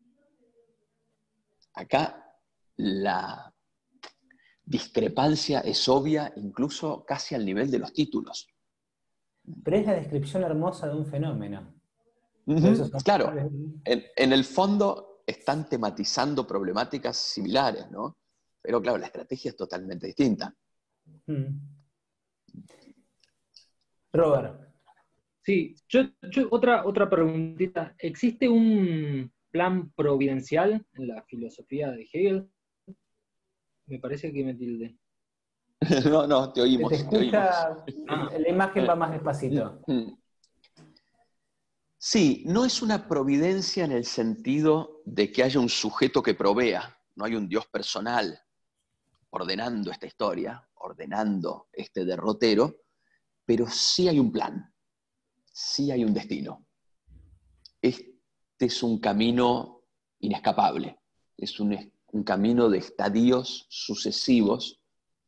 Acá la discrepancia es obvia, incluso casi al nivel de los títulos. Pero es la descripción hermosa de un fenómeno. Claro, en el fondo están tematizando problemáticas similares, ¿no? Pero claro, la estrategia es totalmente distinta. Robert. Sí, yo otra preguntita. ¿Existe un plan providencial en la filosofía de Hegel? Me parece que me tilde. No, te oímos. Te escucha, la imagen va más despacito. Sí, no es una providencia en el sentido de que haya un sujeto que provea, no hay un Dios personal ordenando esta historia, ordenando este derrotero, pero sí hay un plan, sí hay un destino. Este es un camino inescapable, es un camino de estadios sucesivos.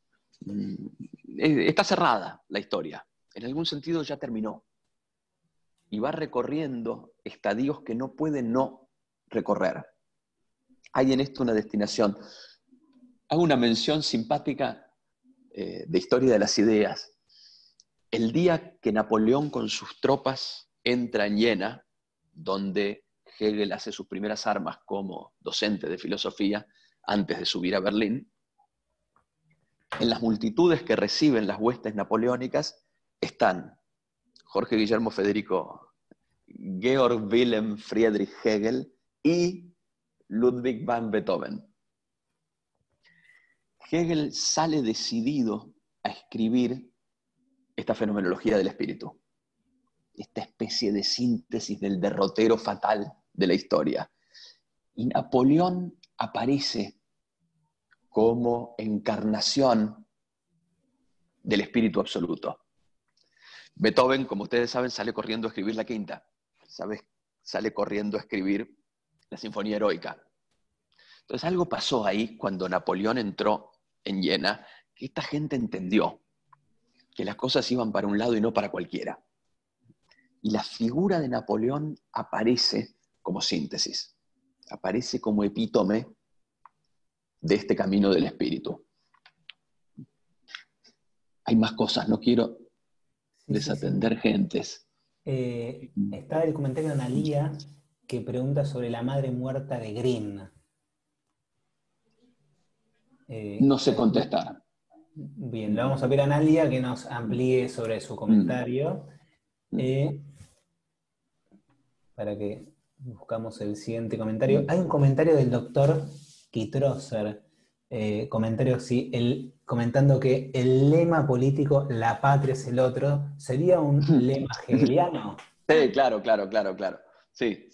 Está cerrada la historia, en algún sentido ya terminó. Y va recorriendo estadios que no puede no recorrer. Hay en esto una destinación. Hago una mención simpática de Historia de las Ideas. El día que Napoleón con sus tropas entra en Jena, donde Hegel hace sus primeras armas como docente de filosofía, antes de subir a Berlín, en las multitudes que reciben las huestes napoleónicas, están Jorge Guillermo Federico, Georg Wilhelm Friedrich Hegel y Ludwig van Beethoven. Hegel sale decidido a escribir esta fenomenología del espíritu, esta especie de síntesis del derrotero fatal de la historia. Y Napoleón aparece como encarnación del espíritu absoluto. Beethoven, como ustedes saben, sale corriendo a escribir la quinta, sale corriendo a escribir la Sinfonía Heroica. Entonces algo pasó ahí cuando Napoleón entró en Jena, que esta gente entendió que las cosas iban para un lado y no para cualquiera. Y la figura de Napoleón aparece como síntesis, aparece como epítome de este camino del espíritu. Hay más cosas, no quiero desatender gentes. Está el comentario de Analía que pregunta sobre la madre muerta de Grimm. No sé contestar. Bien, le vamos a pedir a Analia que nos amplíe sobre su comentario. Para que buscamos el siguiente comentario. Hay un comentario del doctor Kitrosser, comentando que el lema político "la patria es el otro" sería un lema hegeliano. Sí, claro. Sí.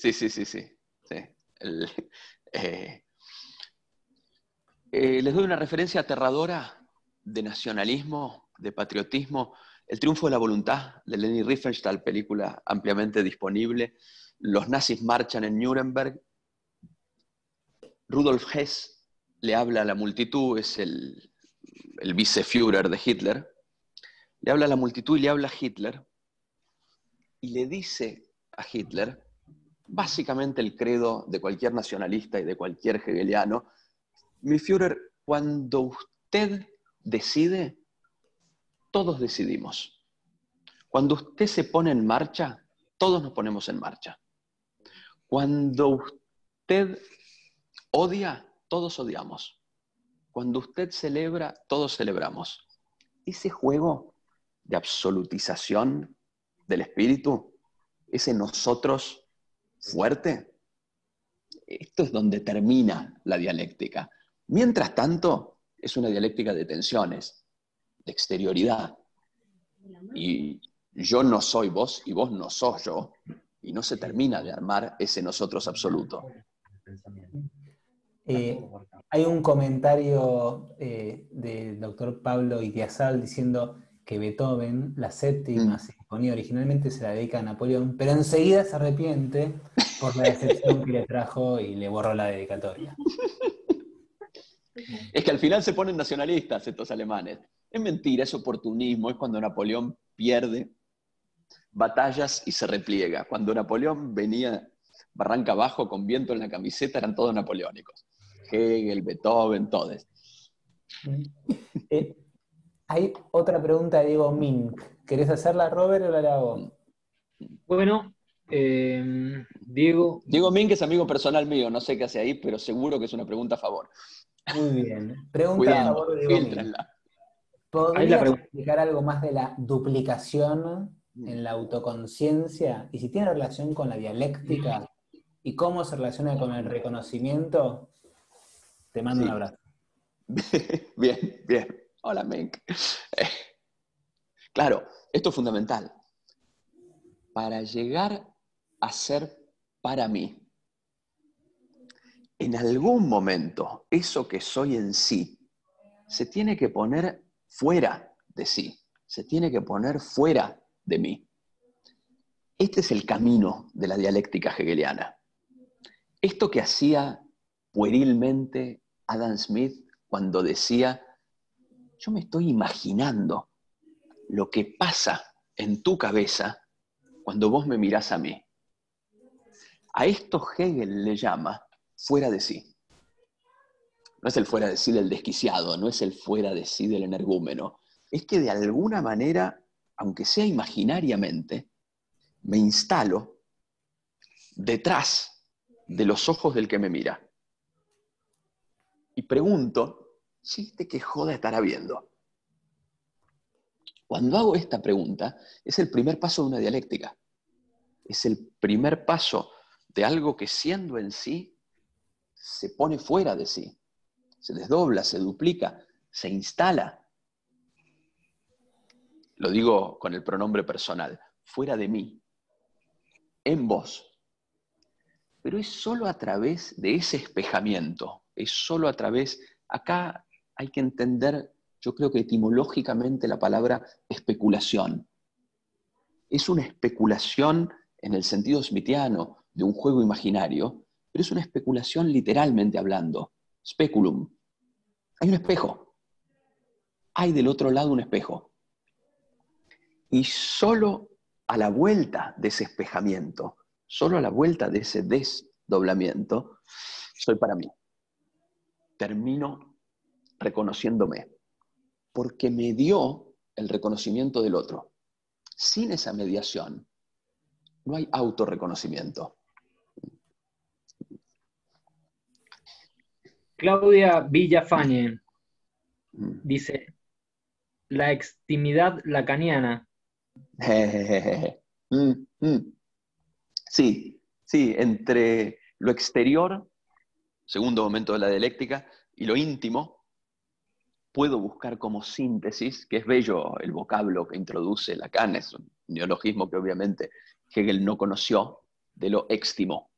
Les doy una referencia aterradora de nacionalismo, de patriotismo. El triunfo de la voluntad, de Leni Riefenstahl, película ampliamente disponible. Los nazis marchan en Nuremberg. Rudolf Hess le habla a la multitud, es el Viceführer de Hitler. Le habla a la multitud y le habla a Hitler. Y le dice a Hitler, básicamente el credo de cualquier nacionalista y de cualquier hegeliano: mi Führer, cuando usted decide, todos decidimos. Cuando usted se pone en marcha, todos nos ponemos en marcha. Cuando usted odia, todos odiamos. Cuando usted celebra, todos celebramos. Ese juego de absolutización del espíritu, ese nosotros fuerte, esto es donde termina la dialéctica. Mientras tanto, es una dialéctica de tensiones, de exterioridad. Y yo no soy vos y vos no sos yo. Y no se termina de armar ese nosotros absoluto. Hay un comentario del doctor Pablo Itiazal diciendo que Beethoven, la séptima sinfonía, originalmente se la dedica a Napoleón, pero enseguida se arrepiente por la decepción que le trajo y le borró la dedicatoria. Es que al final se ponen nacionalistas estos alemanes. Es mentira, es oportunismo, es cuando Napoleón pierde batallas y se repliega. Cuando Napoleón venía barranca abajo con viento en la camiseta, eran todos napoleónicos. Hegel, Beethoven, todos. Hay otra pregunta de Diego Mink. ¿Querés hacerla, Robert, o la hago? Bueno, Diego... Diego Mink es amigo personal mío, no sé qué hace ahí, pero seguro que es una pregunta a favor. Muy bien. Pregunta Cuidado, a favor de Diego Mink. fíltrenla. ¿Podrías explicar algo más de la duplicación en la autoconciencia? Y si tiene relación con la dialéctica y cómo se relaciona con el reconocimiento, te mando un abrazo. Bien. Hola, Mink. Claro, esto es fundamental. Para llegar a ser para mí, en algún momento, eso que soy en sí, se tiene que poner fuera de sí, se tiene que poner fuera de mí. Este es el camino de la dialéctica hegeliana. Esto que hacía puerilmente Adam Smith cuando decía: yo me estoy imaginando lo que pasa en tu cabeza cuando vos me mirás a mí. A esto Hegel le llama fuera de sí. No es el fuera de sí del desquiciado, no es el fuera de sí del energúmeno. Es que de alguna manera, aunque sea imaginariamente, me instalo detrás de los ojos del que me mira. Y pregunto, ¿sí, qué joda estará viendo? Cuando hago esta pregunta, es el primer paso de una dialéctica. Es el primer paso de algo que siendo en sí, se pone fuera de sí. Se desdobla, se duplica, se instala. Lo digo con el pronombre personal, fuera de mí, en vos. Pero es solo a través de ese espejamiento, es solo a través, acá hay que entender, yo creo que etimológicamente la palabra especulación. Es una especulación en el sentido smithiano de un juego imaginario, pero es una especulación literalmente hablando, speculum. Hay un espejo, hay del otro lado un espejo. Y solo a la vuelta de ese espejamiento, solo a la vuelta de ese desdoblamiento, soy para mí. Termino reconociéndome, porque me dio el reconocimiento del otro. Sin esa mediación, no hay autorreconocimiento. Claudia Villafañe dice, la extimidad lacaniana. Sí, sí, entre lo exterior, segundo momento de la dialéctica, y lo íntimo, puedo buscar como síntesis, que es bello el vocablo que introduce Lacan, es un neologismo que obviamente Hegel no conoció, de lo éxtimo.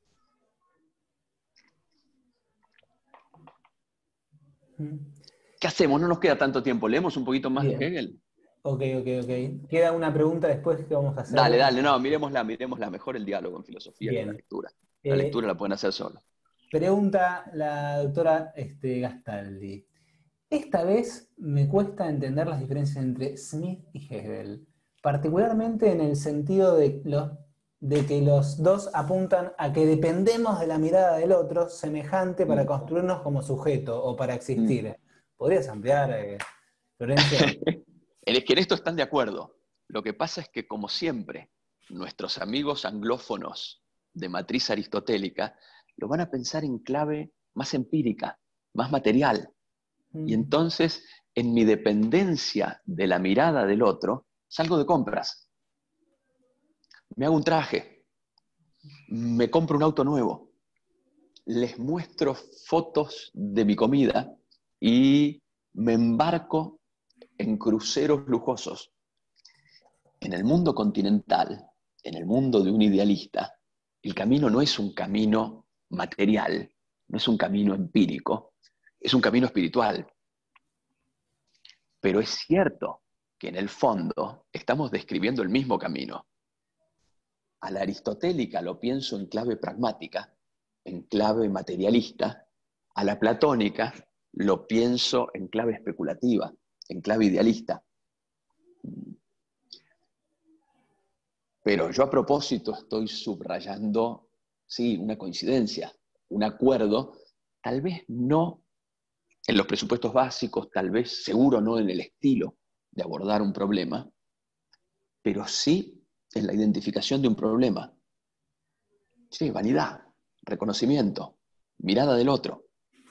¿Qué hacemos? No nos queda tanto tiempo. ¿Leemos un poquito más de Hegel? Ok. Queda una pregunta después que vamos a hacer. Dale, no, miremosla. Mejor el diálogo en filosofía que la lectura. La lectura la pueden hacer solo. Pregunta la doctora Gastaldi. Esta vez me cuesta entender las diferencias entre Smith y Hegel, particularmente en el sentido de que los dos apuntan a que dependemos de la mirada del otro semejante para construirnos como sujeto o para existir. ¿Podrías ampliar, Florencia? Es que en esto están de acuerdo. Lo que pasa es que, como siempre, nuestros amigos anglófonos de matriz aristotélica lo van a pensar en clave más empírica, más material. Y entonces, en mi dependencia de la mirada del otro, salgo de compras. Me hago un traje, me compro un auto nuevo, les muestro fotos de mi comida y me embarco en cruceros lujosos. En el mundo continental, en el mundo de un idealista, el camino no es un camino material, no es un camino empírico, es un camino espiritual. Pero es cierto que en el fondo estamos describiendo el mismo camino. A la aristotélica lo pienso en clave pragmática, en clave materialista. A la platónica lo pienso en clave especulativa, en clave idealista. Pero yo a propósito estoy subrayando, sí, una coincidencia, un acuerdo, tal vez no en los presupuestos básicos, tal vez seguro no en el estilo de abordar un problema, pero sí en la identificación de un problema. Sí, vanidad, reconocimiento, mirada del otro.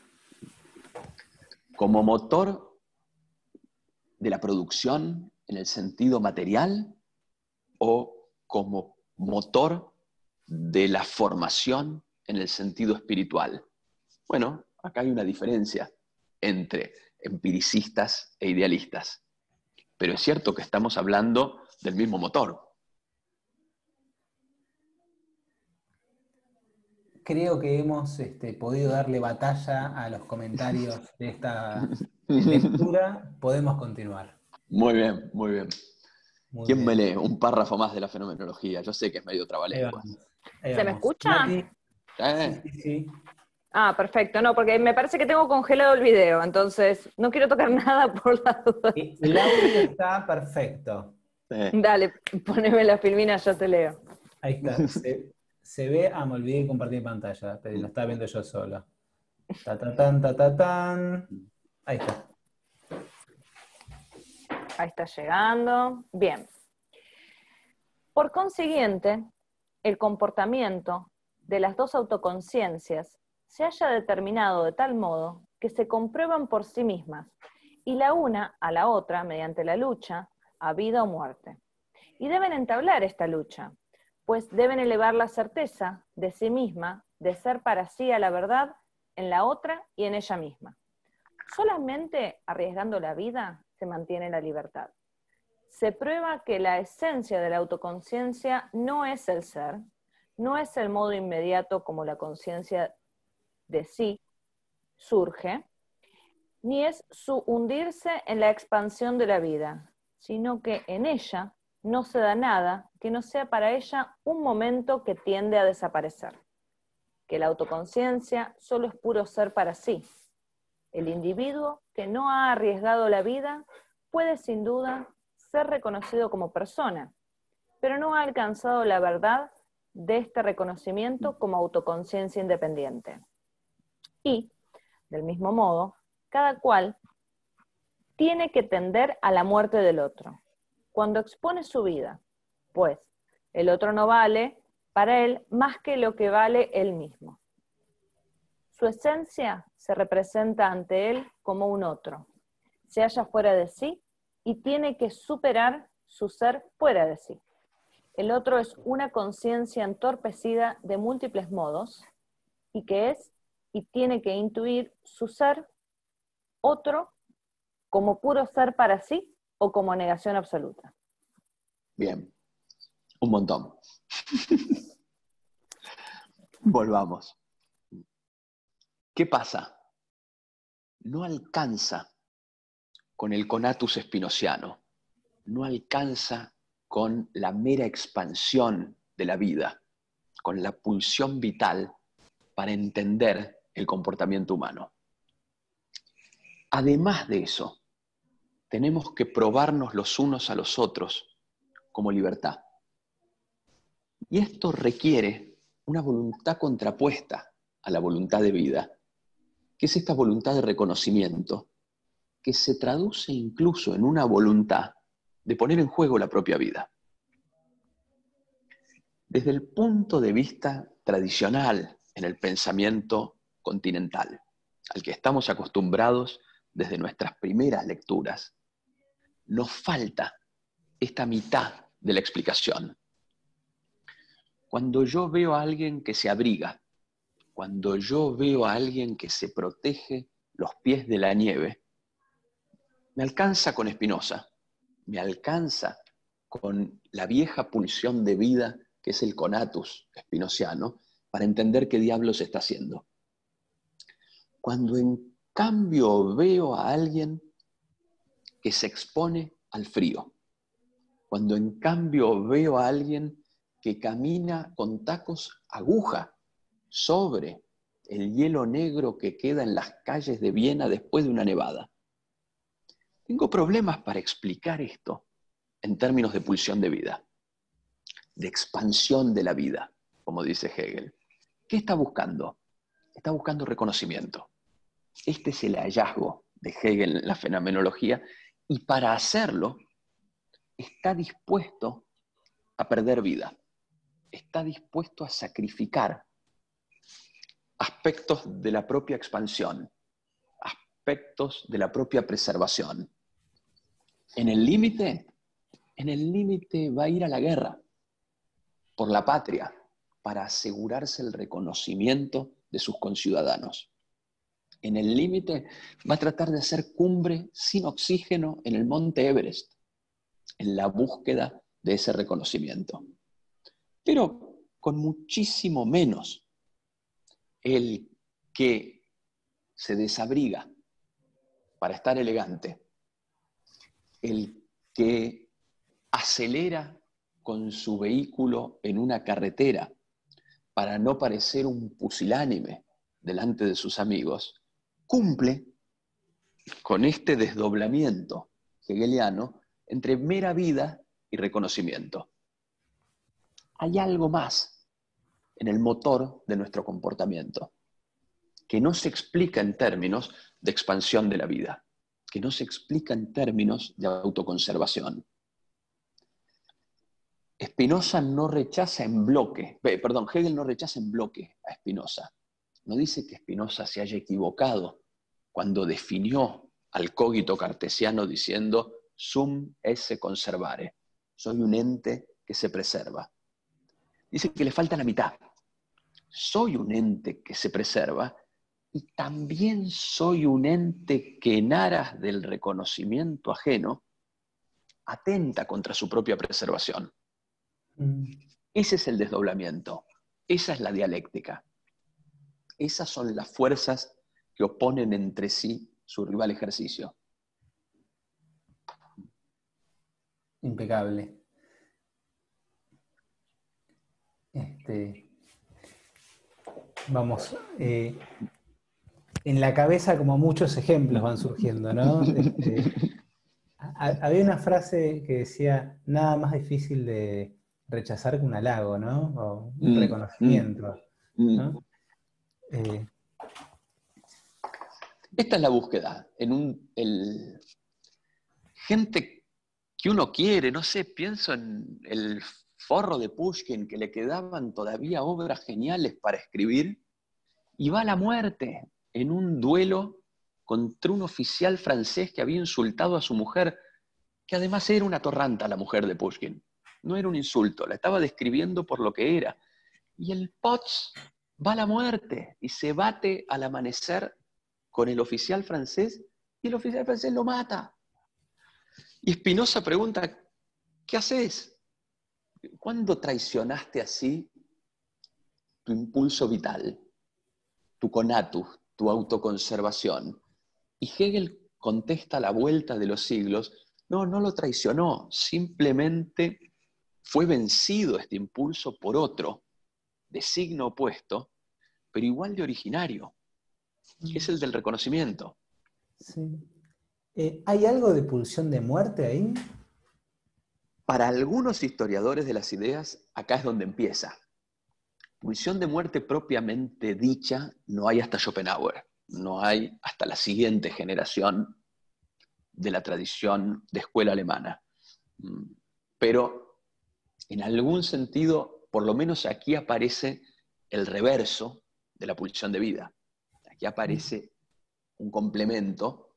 Como motor de la producción en el sentido material o como motor de la formación en el sentido espiritual. Bueno, acá hay una diferencia entre empiricistas e idealistas. Pero es cierto que estamos hablando del mismo motor. Creo que hemos podido darle batalla a los comentarios de esta lectura. Podemos continuar. Muy bien, muy bien. ¿Quién me lee un párrafo más de la fenomenología? Yo sé que es medio trabalenguas. ¿Se me escucha? Sí. Ah, perfecto. No, porque me parece que tengo congelado el video, entonces no quiero tocar nada por la duda. El audio está perfecto. Dale, poneme la filmina, yo te leo. Ahí está. Se ve, me olvidé de compartir pantalla, pero lo estaba viendo yo solo. Ta-ta-tan. Ahí está. Ahí está llegando. Bien. Por consiguiente, el comportamiento de las dos autoconciencias se haya determinado de tal modo que se comprueban por sí mismas, y la una a la otra, mediante la lucha, a vida o muerte. Y deben entablar esta lucha, pues deben elevar la certeza de sí misma, de ser para sí a la verdad en la otra y en ella misma. Solamente arriesgando la vida se mantiene la libertad. Se prueba que la esencia de la autoconciencia no es el ser, no es el modo inmediato como la conciencia de sí surge, ni es su hundirse en la expansión de la vida, sino que en ella no se da nada que no sea para ella un momento que tiende a desaparecer. Que la autoconciencia solo es puro ser para sí. El individuo que no ha arriesgado la vida puede sin duda ser reconocido como persona, pero no ha alcanzado la verdad de este reconocimiento como autoconciencia independiente. Y, del mismo modo, cada cual tiene que tender a la muerte del otro, cuando expone su vida, pues el otro no vale para él más que lo que vale él mismo. Su esencia se representa ante él como un otro, se halla fuera de sí y tiene que superar su ser fuera de sí. El otro es una conciencia entorpecida de múltiples modos y que es y tiene que intuir su ser otro como puro ser para sí o como negación absoluta. Bien, un montón. Volvamos. ¿Qué pasa? No alcanza con el conatus spinosiano, no alcanza con la mera expansión de la vida, con la pulsión vital para entender el comportamiento humano. Además de eso, tenemos que probarnos los unos a los otros como libertad. Y esto requiere una voluntad contrapuesta a la voluntad de vida, que es esta voluntad de reconocimiento, que se traduce incluso en una voluntad de poner en juego la propia vida. Desde el punto de vista tradicional en el pensamiento continental, al que estamos acostumbrados desde nuestras primeras lecturas, nos falta esta mitad de la explicación. Cuando yo veo a alguien que se abriga, cuando yo veo a alguien que se protege los pies de la nieve, me alcanza con Spinoza, me alcanza con la vieja pulsión de vida que es el conatus spinosiano, para entender qué diablos está haciendo. Cuando en cambio veo a alguien que se expone al frío, cuando en cambio veo a alguien que camina con tacos aguja sobre el hielo negro que queda en las calles de Viena después de una nevada. Tengo problemas para explicar esto en términos de pulsión de vida, de expansión de la vida, como dice Hegel. ¿Qué está buscando? Está buscando reconocimiento. Este es el hallazgo de Hegel en la fenomenología, y para hacerlo está dispuesto a perder vida, está dispuesto a sacrificar aspectos de la propia expansión, aspectos de la propia preservación. En el límite va a ir a la guerra por la patria para asegurarse el reconocimiento de sus conciudadanos. En el límite va a tratar de hacer cumbre sin oxígeno en el monte Everest, en la búsqueda de ese reconocimiento. Pero con muchísimo menos el que se desabriga para estar elegante, el que acelera con su vehículo en una carretera para no parecer un pusilánime delante de sus amigos, cumple con este desdoblamiento hegeliano entre mera vida y reconocimiento. Hay algo más en el motor de nuestro comportamiento, que no se explica en términos de expansión de la vida, que no se explica en términos de autoconservación. Hegel no rechaza en bloque a Spinoza. No dice que Spinoza se haya equivocado cuando definió al cogito cartesiano diciendo sum esse conservare. Soy un ente que se preserva. Dice que le falta la mitad. Soy un ente que se preserva y también soy un ente que en aras del reconocimiento ajeno atenta contra su propia preservación. Ese es el desdoblamiento. Esa es la dialéctica. Esas son las fuerzas que oponen entre sí su rival ejercicio. Impecable. Vamos, en la cabeza como muchos ejemplos van surgiendo, ¿no? Había una frase que decía, nada más difícil de rechazar que un halago, ¿no? O un reconocimiento, ¿no? Esta es la búsqueda. Gente que uno quiere, no sé, pienso en el forro de Pushkin, que le quedaban todavía obras geniales para escribir, y va a la muerte en un duelo contra un oficial francés que había insultado a su mujer, que además era una torranta la mujer de Pushkin. No era un insulto, la estaba describiendo por lo que era. Y el Potts va a la muerte y se bate al amanecer con el oficial francés, y el oficial francés lo mata. Y Spinoza pregunta, ¿qué haces? ¿Cuándo traicionaste así tu impulso vital, tu conatus, tu autoconservación? Y Hegel contesta a la vuelta de los siglos, no lo traicionó, simplemente fue vencido este impulso por otro, de signo opuesto, pero igual de originario, que es el del reconocimiento. Sí. ¿Hay algo de pulsión de muerte ahí? Para algunos historiadores de las ideas, acá es donde empieza. Pulsión de muerte propiamente dicha no hay hasta Schopenhauer, no hay hasta la siguiente generación de la tradición de escuela alemana. Pero en algún sentido, por lo menos aquí aparece el reverso de la pulsión de vida. Aquí aparece un complemento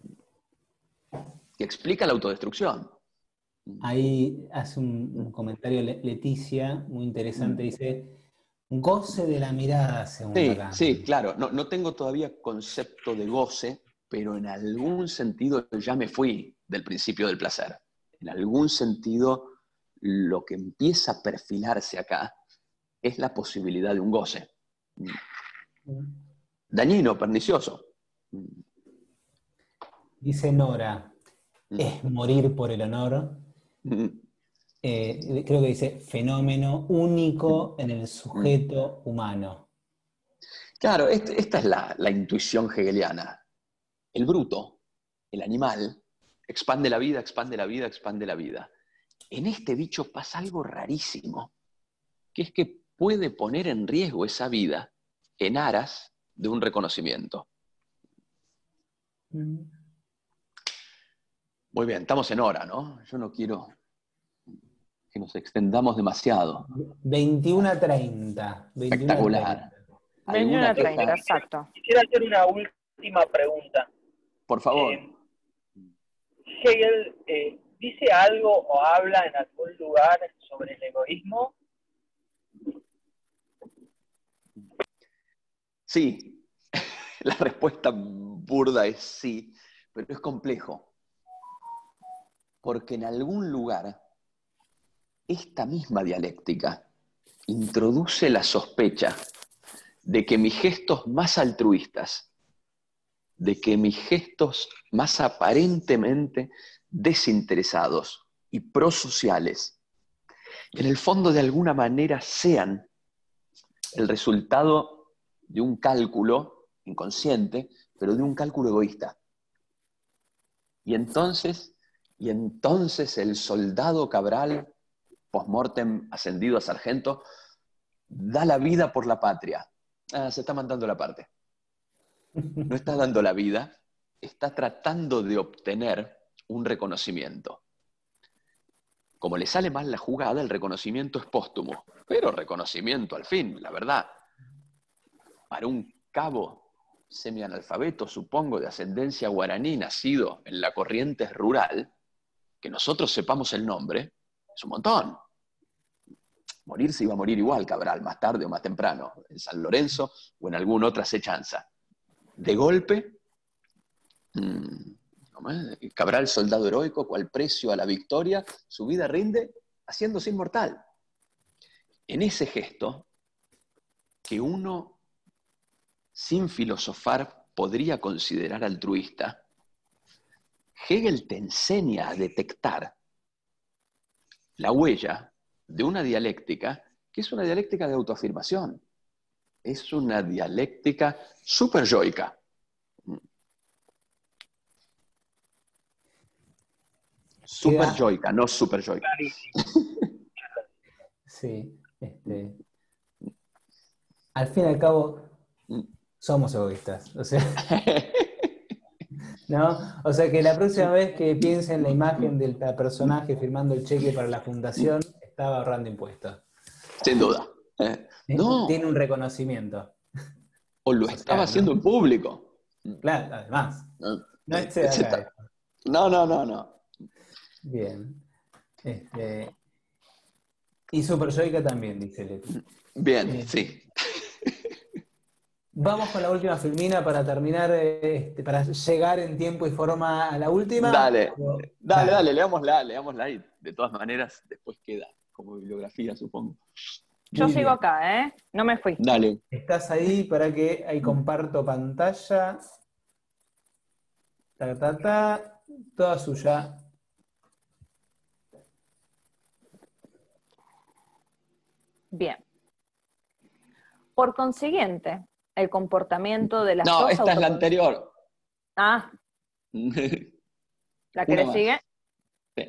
que explica la autodestrucción. Ahí hace un comentario Leticia, muy interesante, dice, goce de la mirada, según Lacan. Sí, claro, no tengo todavía concepto de goce, pero en algún sentido ya me fui del principio del placer. En algún sentido, lo que empieza a perfilarse acá es la posibilidad de un goce. Dañino, pernicioso. Dice Nora, es morir por el honor. Creo que dice, fenómeno único en el sujeto humano. Claro, esta es la intuición hegeliana. El bruto, el animal, expande la vida, expande la vida, expande la vida. En este bicho pasa algo rarísimo, que es que puede poner en riesgo esa vida en aras de un reconocimiento. Muy bien, estamos en hora, ¿no? Yo no quiero que nos extendamos demasiado. 21:30. Espectacular. 21:30, exacto. Quisiera hacer una última pregunta. Por favor. Hegel dice algo o habla en algún lugar sobre el egoísmo. Sí, la respuesta burda es sí, pero es complejo. Porque en algún lugar esta misma dialéctica introduce la sospecha de que mis gestos más altruistas, de que mis gestos más aparentemente desinteresados y prosociales, en el fondo de alguna manera sean el resultado de un cálculo inconsciente, pero de un cálculo egoísta. Y entonces el soldado Cabral, post-mortem ascendido a sargento, da la vida por la patria. Se está mandando la parte. No está dando la vida, está tratando de obtener un reconocimiento. Como le sale mal la jugada, el reconocimiento es póstumo, pero reconocimiento al fin, la verdad. Para un cabo semianalfabeto, supongo, de ascendencia guaraní, nacido en la Corrientes rural, que nosotros sepamos el nombre es un montón. Morir se iba a morir igual Cabral, más tarde o más temprano, en San Lorenzo o en alguna otra acechanza. De golpe, Cabral, soldado heroico, cual precio a la victoria, su vida rinde haciéndose inmortal. En ese gesto, que uno, sin filosofar, podría considerar altruista, Hegel te enseña a detectar la huella de una dialéctica que es una dialéctica de autoafirmación. Es una dialéctica superyoica. Superyoica, no superyoica. Sí. Al fin y al cabo, somos egoístas. O sea, ¿no? O sea que la próxima vez que piense en la imagen del personaje firmando el cheque para la fundación, estaba ahorrando impuestos. Sin duda. No. Tiene un reconocimiento. O lo estaba haciendo en público. Claro, además. No No. Bien. Y superyoica también, dice Leti. Bien, sí. Vamos con la última filmina para terminar, para llegar en tiempo y forma a la última. Dale, leámosla y de todas maneras después queda como bibliografía, supongo. Yo sigo acá, ¿eh? No me fui. Dale. Estás ahí para que ahí comparto pantalla. Toda suya. Bien. Por consiguiente, el comportamiento de las No, dos esta es la anterior. Ah. ¿La que le sigue? Sí.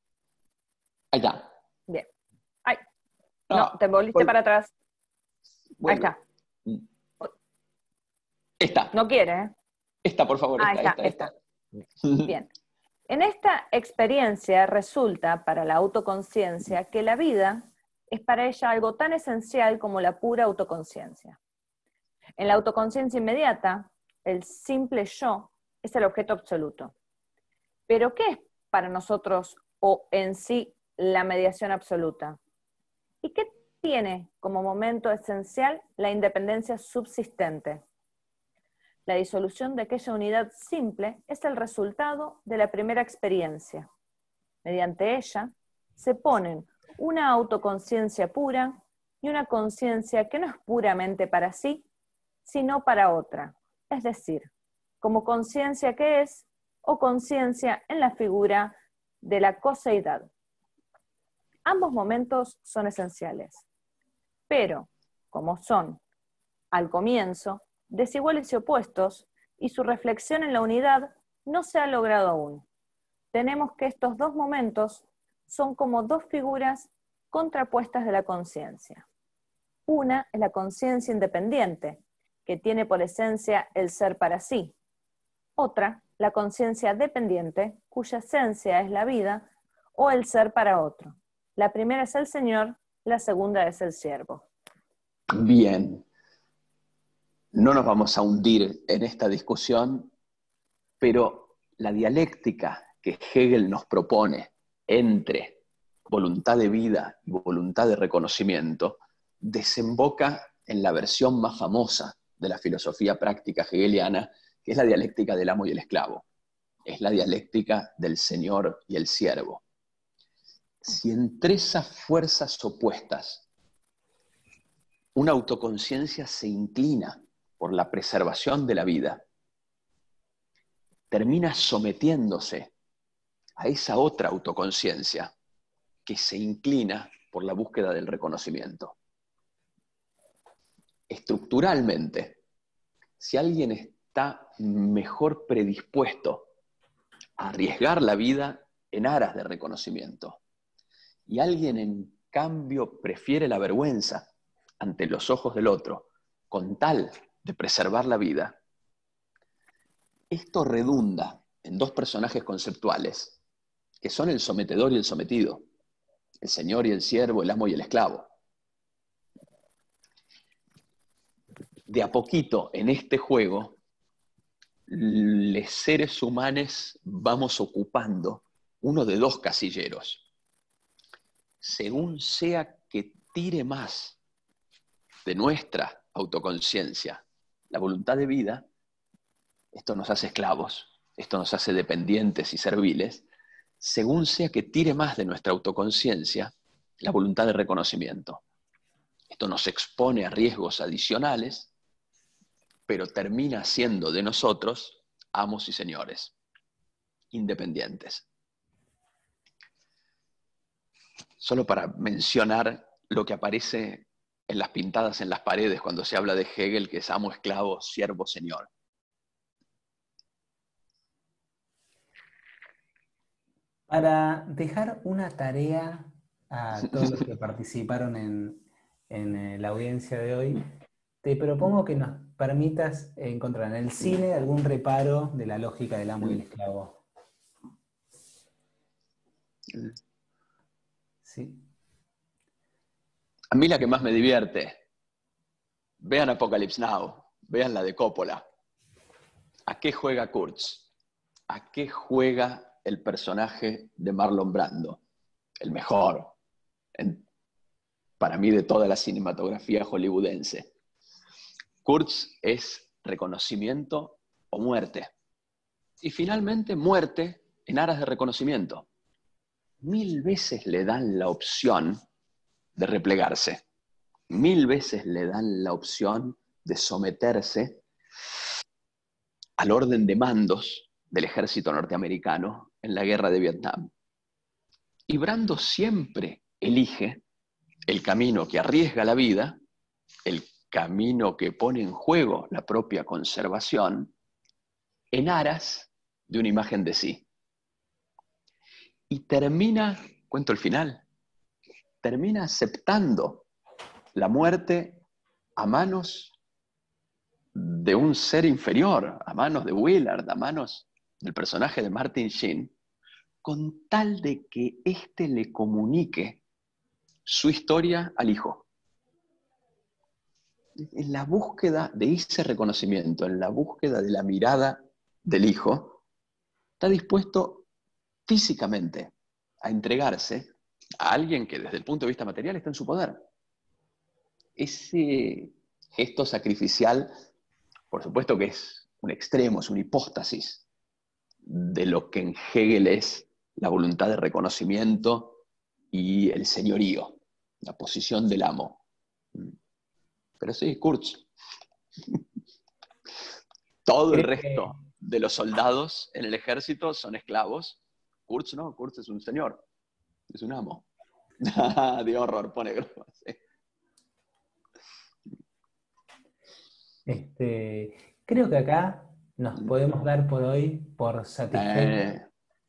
Ahí está. Bien. Ay. No, te volviste para atrás. Bueno. Ahí está. Esta. No quiere, ¿eh? Esta, por favor. Esta. Bien. En esta experiencia resulta para la autoconciencia que la vida es para ella algo tan esencial como la pura autoconciencia. En la autoconciencia inmediata, el simple yo es el objeto absoluto. Pero ¿qué es para nosotros o en sí la mediación absoluta? ¿Y qué tiene como momento esencial la independencia subsistente? La disolución de aquella unidad simple es el resultado de la primera experiencia. Mediante ella se ponen una autoconciencia pura y una conciencia que no es puramente para sí, sino para otra, es decir, como conciencia que es o conciencia en la figura de la coseidad. Ambos momentos son esenciales, pero como son, al comienzo, desiguales y opuestos, y su reflexión en la unidad no se ha logrado aún. Tenemos que estos dos momentos son como dos figuras contrapuestas de la conciencia. Una es la conciencia independiente, que tiene por esencia el ser para sí. Otra, la conciencia dependiente, cuya esencia es la vida o el ser para otro. La primera es el Señor, la segunda es el siervo. Bien. No nos vamos a hundir en esta discusión, pero la dialéctica que Hegel nos propone entre voluntad de vida y voluntad de reconocimiento desemboca en la versión más famosa de la filosofía práctica hegeliana, que es la dialéctica del amo y el esclavo. Es la dialéctica del señor y el siervo. Si entre esas fuerzas opuestas una autoconciencia se inclina por la preservación de la vida, termina sometiéndose a esa otra autoconciencia que se inclina por la búsqueda del reconocimiento. Estructuralmente, si alguien está mejor predispuesto a arriesgar la vida en aras de reconocimiento, y alguien en cambio prefiere la vergüenza ante los ojos del otro, con tal de preservar la vida, esto redunda en dos personajes conceptuales, que son el sometedor y el sometido, el señor y el siervo, el amo y el esclavo. De a poquito en este juego, los seres humanos vamos ocupando uno de dos casilleros. Según sea que tire más de nuestra autoconciencia la voluntad de vida, esto nos hace esclavos, esto nos hace dependientes y serviles. Según sea que tire más de nuestra autoconciencia la voluntad de reconocimiento. Esto nos expone a riesgos adicionales, pero termina siendo de nosotros amos y señores, independientes. Solo para mencionar lo que aparece en las pintadas en las paredes cuando se habla de Hegel, que es amo, esclavo, siervo, señor. Para dejar una tarea a todos los que participaron en la audiencia de hoy, te propongo que nos permitas encontrar en el cine algún reparo de la lógica del amo y el esclavo. Sí. A mí la que más me divierte, vean Apocalypse Now, vean la de Coppola. ¿A qué juega Kurtz? ¿A qué juega el personaje de Marlon Brando? El mejor, para mí, de toda la cinematografía hollywoodense. Kurtz es reconocimiento o muerte. Y finalmente, muerte en aras de reconocimiento. 1000 veces le dan la opción de replegarse. 1000 veces le dan la opción de someterse al orden de mandos del ejército norteamericano en la guerra de Vietnam. Y Brando siempre elige el camino que arriesga la vida, el camino que pone en juego la propia conservación, en aras de una imagen de sí. Y termina, cuento el final, termina aceptando la muerte a manos de un ser inferior, a manos de Willard, a manos del personaje de Martin Sheen, con tal de que éste le comunique su historia al hijo. En la búsqueda de ese reconocimiento, en la búsqueda de la mirada del hijo, está dispuesto físicamente a entregarse a alguien que desde el punto de vista material está en su poder. Ese gesto sacrificial, por supuesto que es un extremo, es una hipóstasis de lo que en Hegel es la voluntad de reconocimiento y el señorío, la posición del amo. Pero sí, Kurtz. Todo el resto de los soldados en el ejército son esclavos. Kurtz no, Kurtz es un señor, es un amo. De horror, pone groma. Sí. Creo que acá nos podemos dar por hoy por satisfechos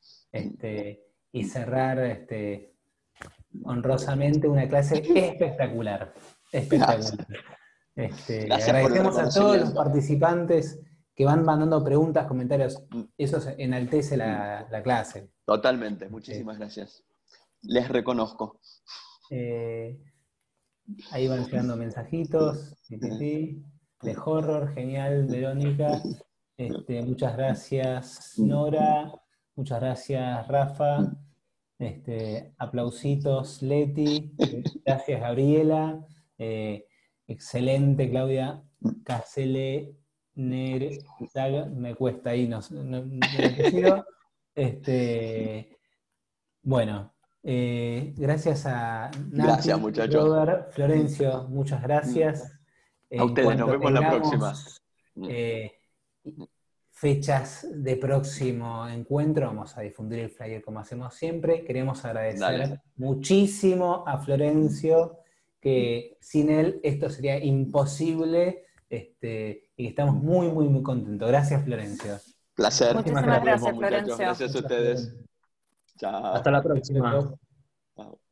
y cerrar honrosamente una clase espectacular. Espectacular. Agradecemos a todos los participantes que van mandando preguntas, comentarios. Eso enaltece la clase. Totalmente, muchísimas gracias. Les reconozco. Ahí van llegando mensajitos. De horror, genial, Verónica. Muchas gracias, Nora. Muchas gracias, Rafa. Aplausitos, Leti. Gracias, Gabriela. Excelente, Claudia. Casele me cuesta ahí, no bueno, gracias a Nati, gracias, muchachos. Robert, Florencio, muchas gracias. A ustedes, nos vemos la próxima. Fechas de próximo encuentro, vamos a difundir el flyer como hacemos siempre. Queremos agradecer muchísimo a Florencio, que sin él esto sería imposible, y estamos muy, muy, muy contentos. Gracias, Florencio. Placer. Muchísimas gracias, Florencio. Gracias a ustedes. Chao. Hasta la próxima. Chao.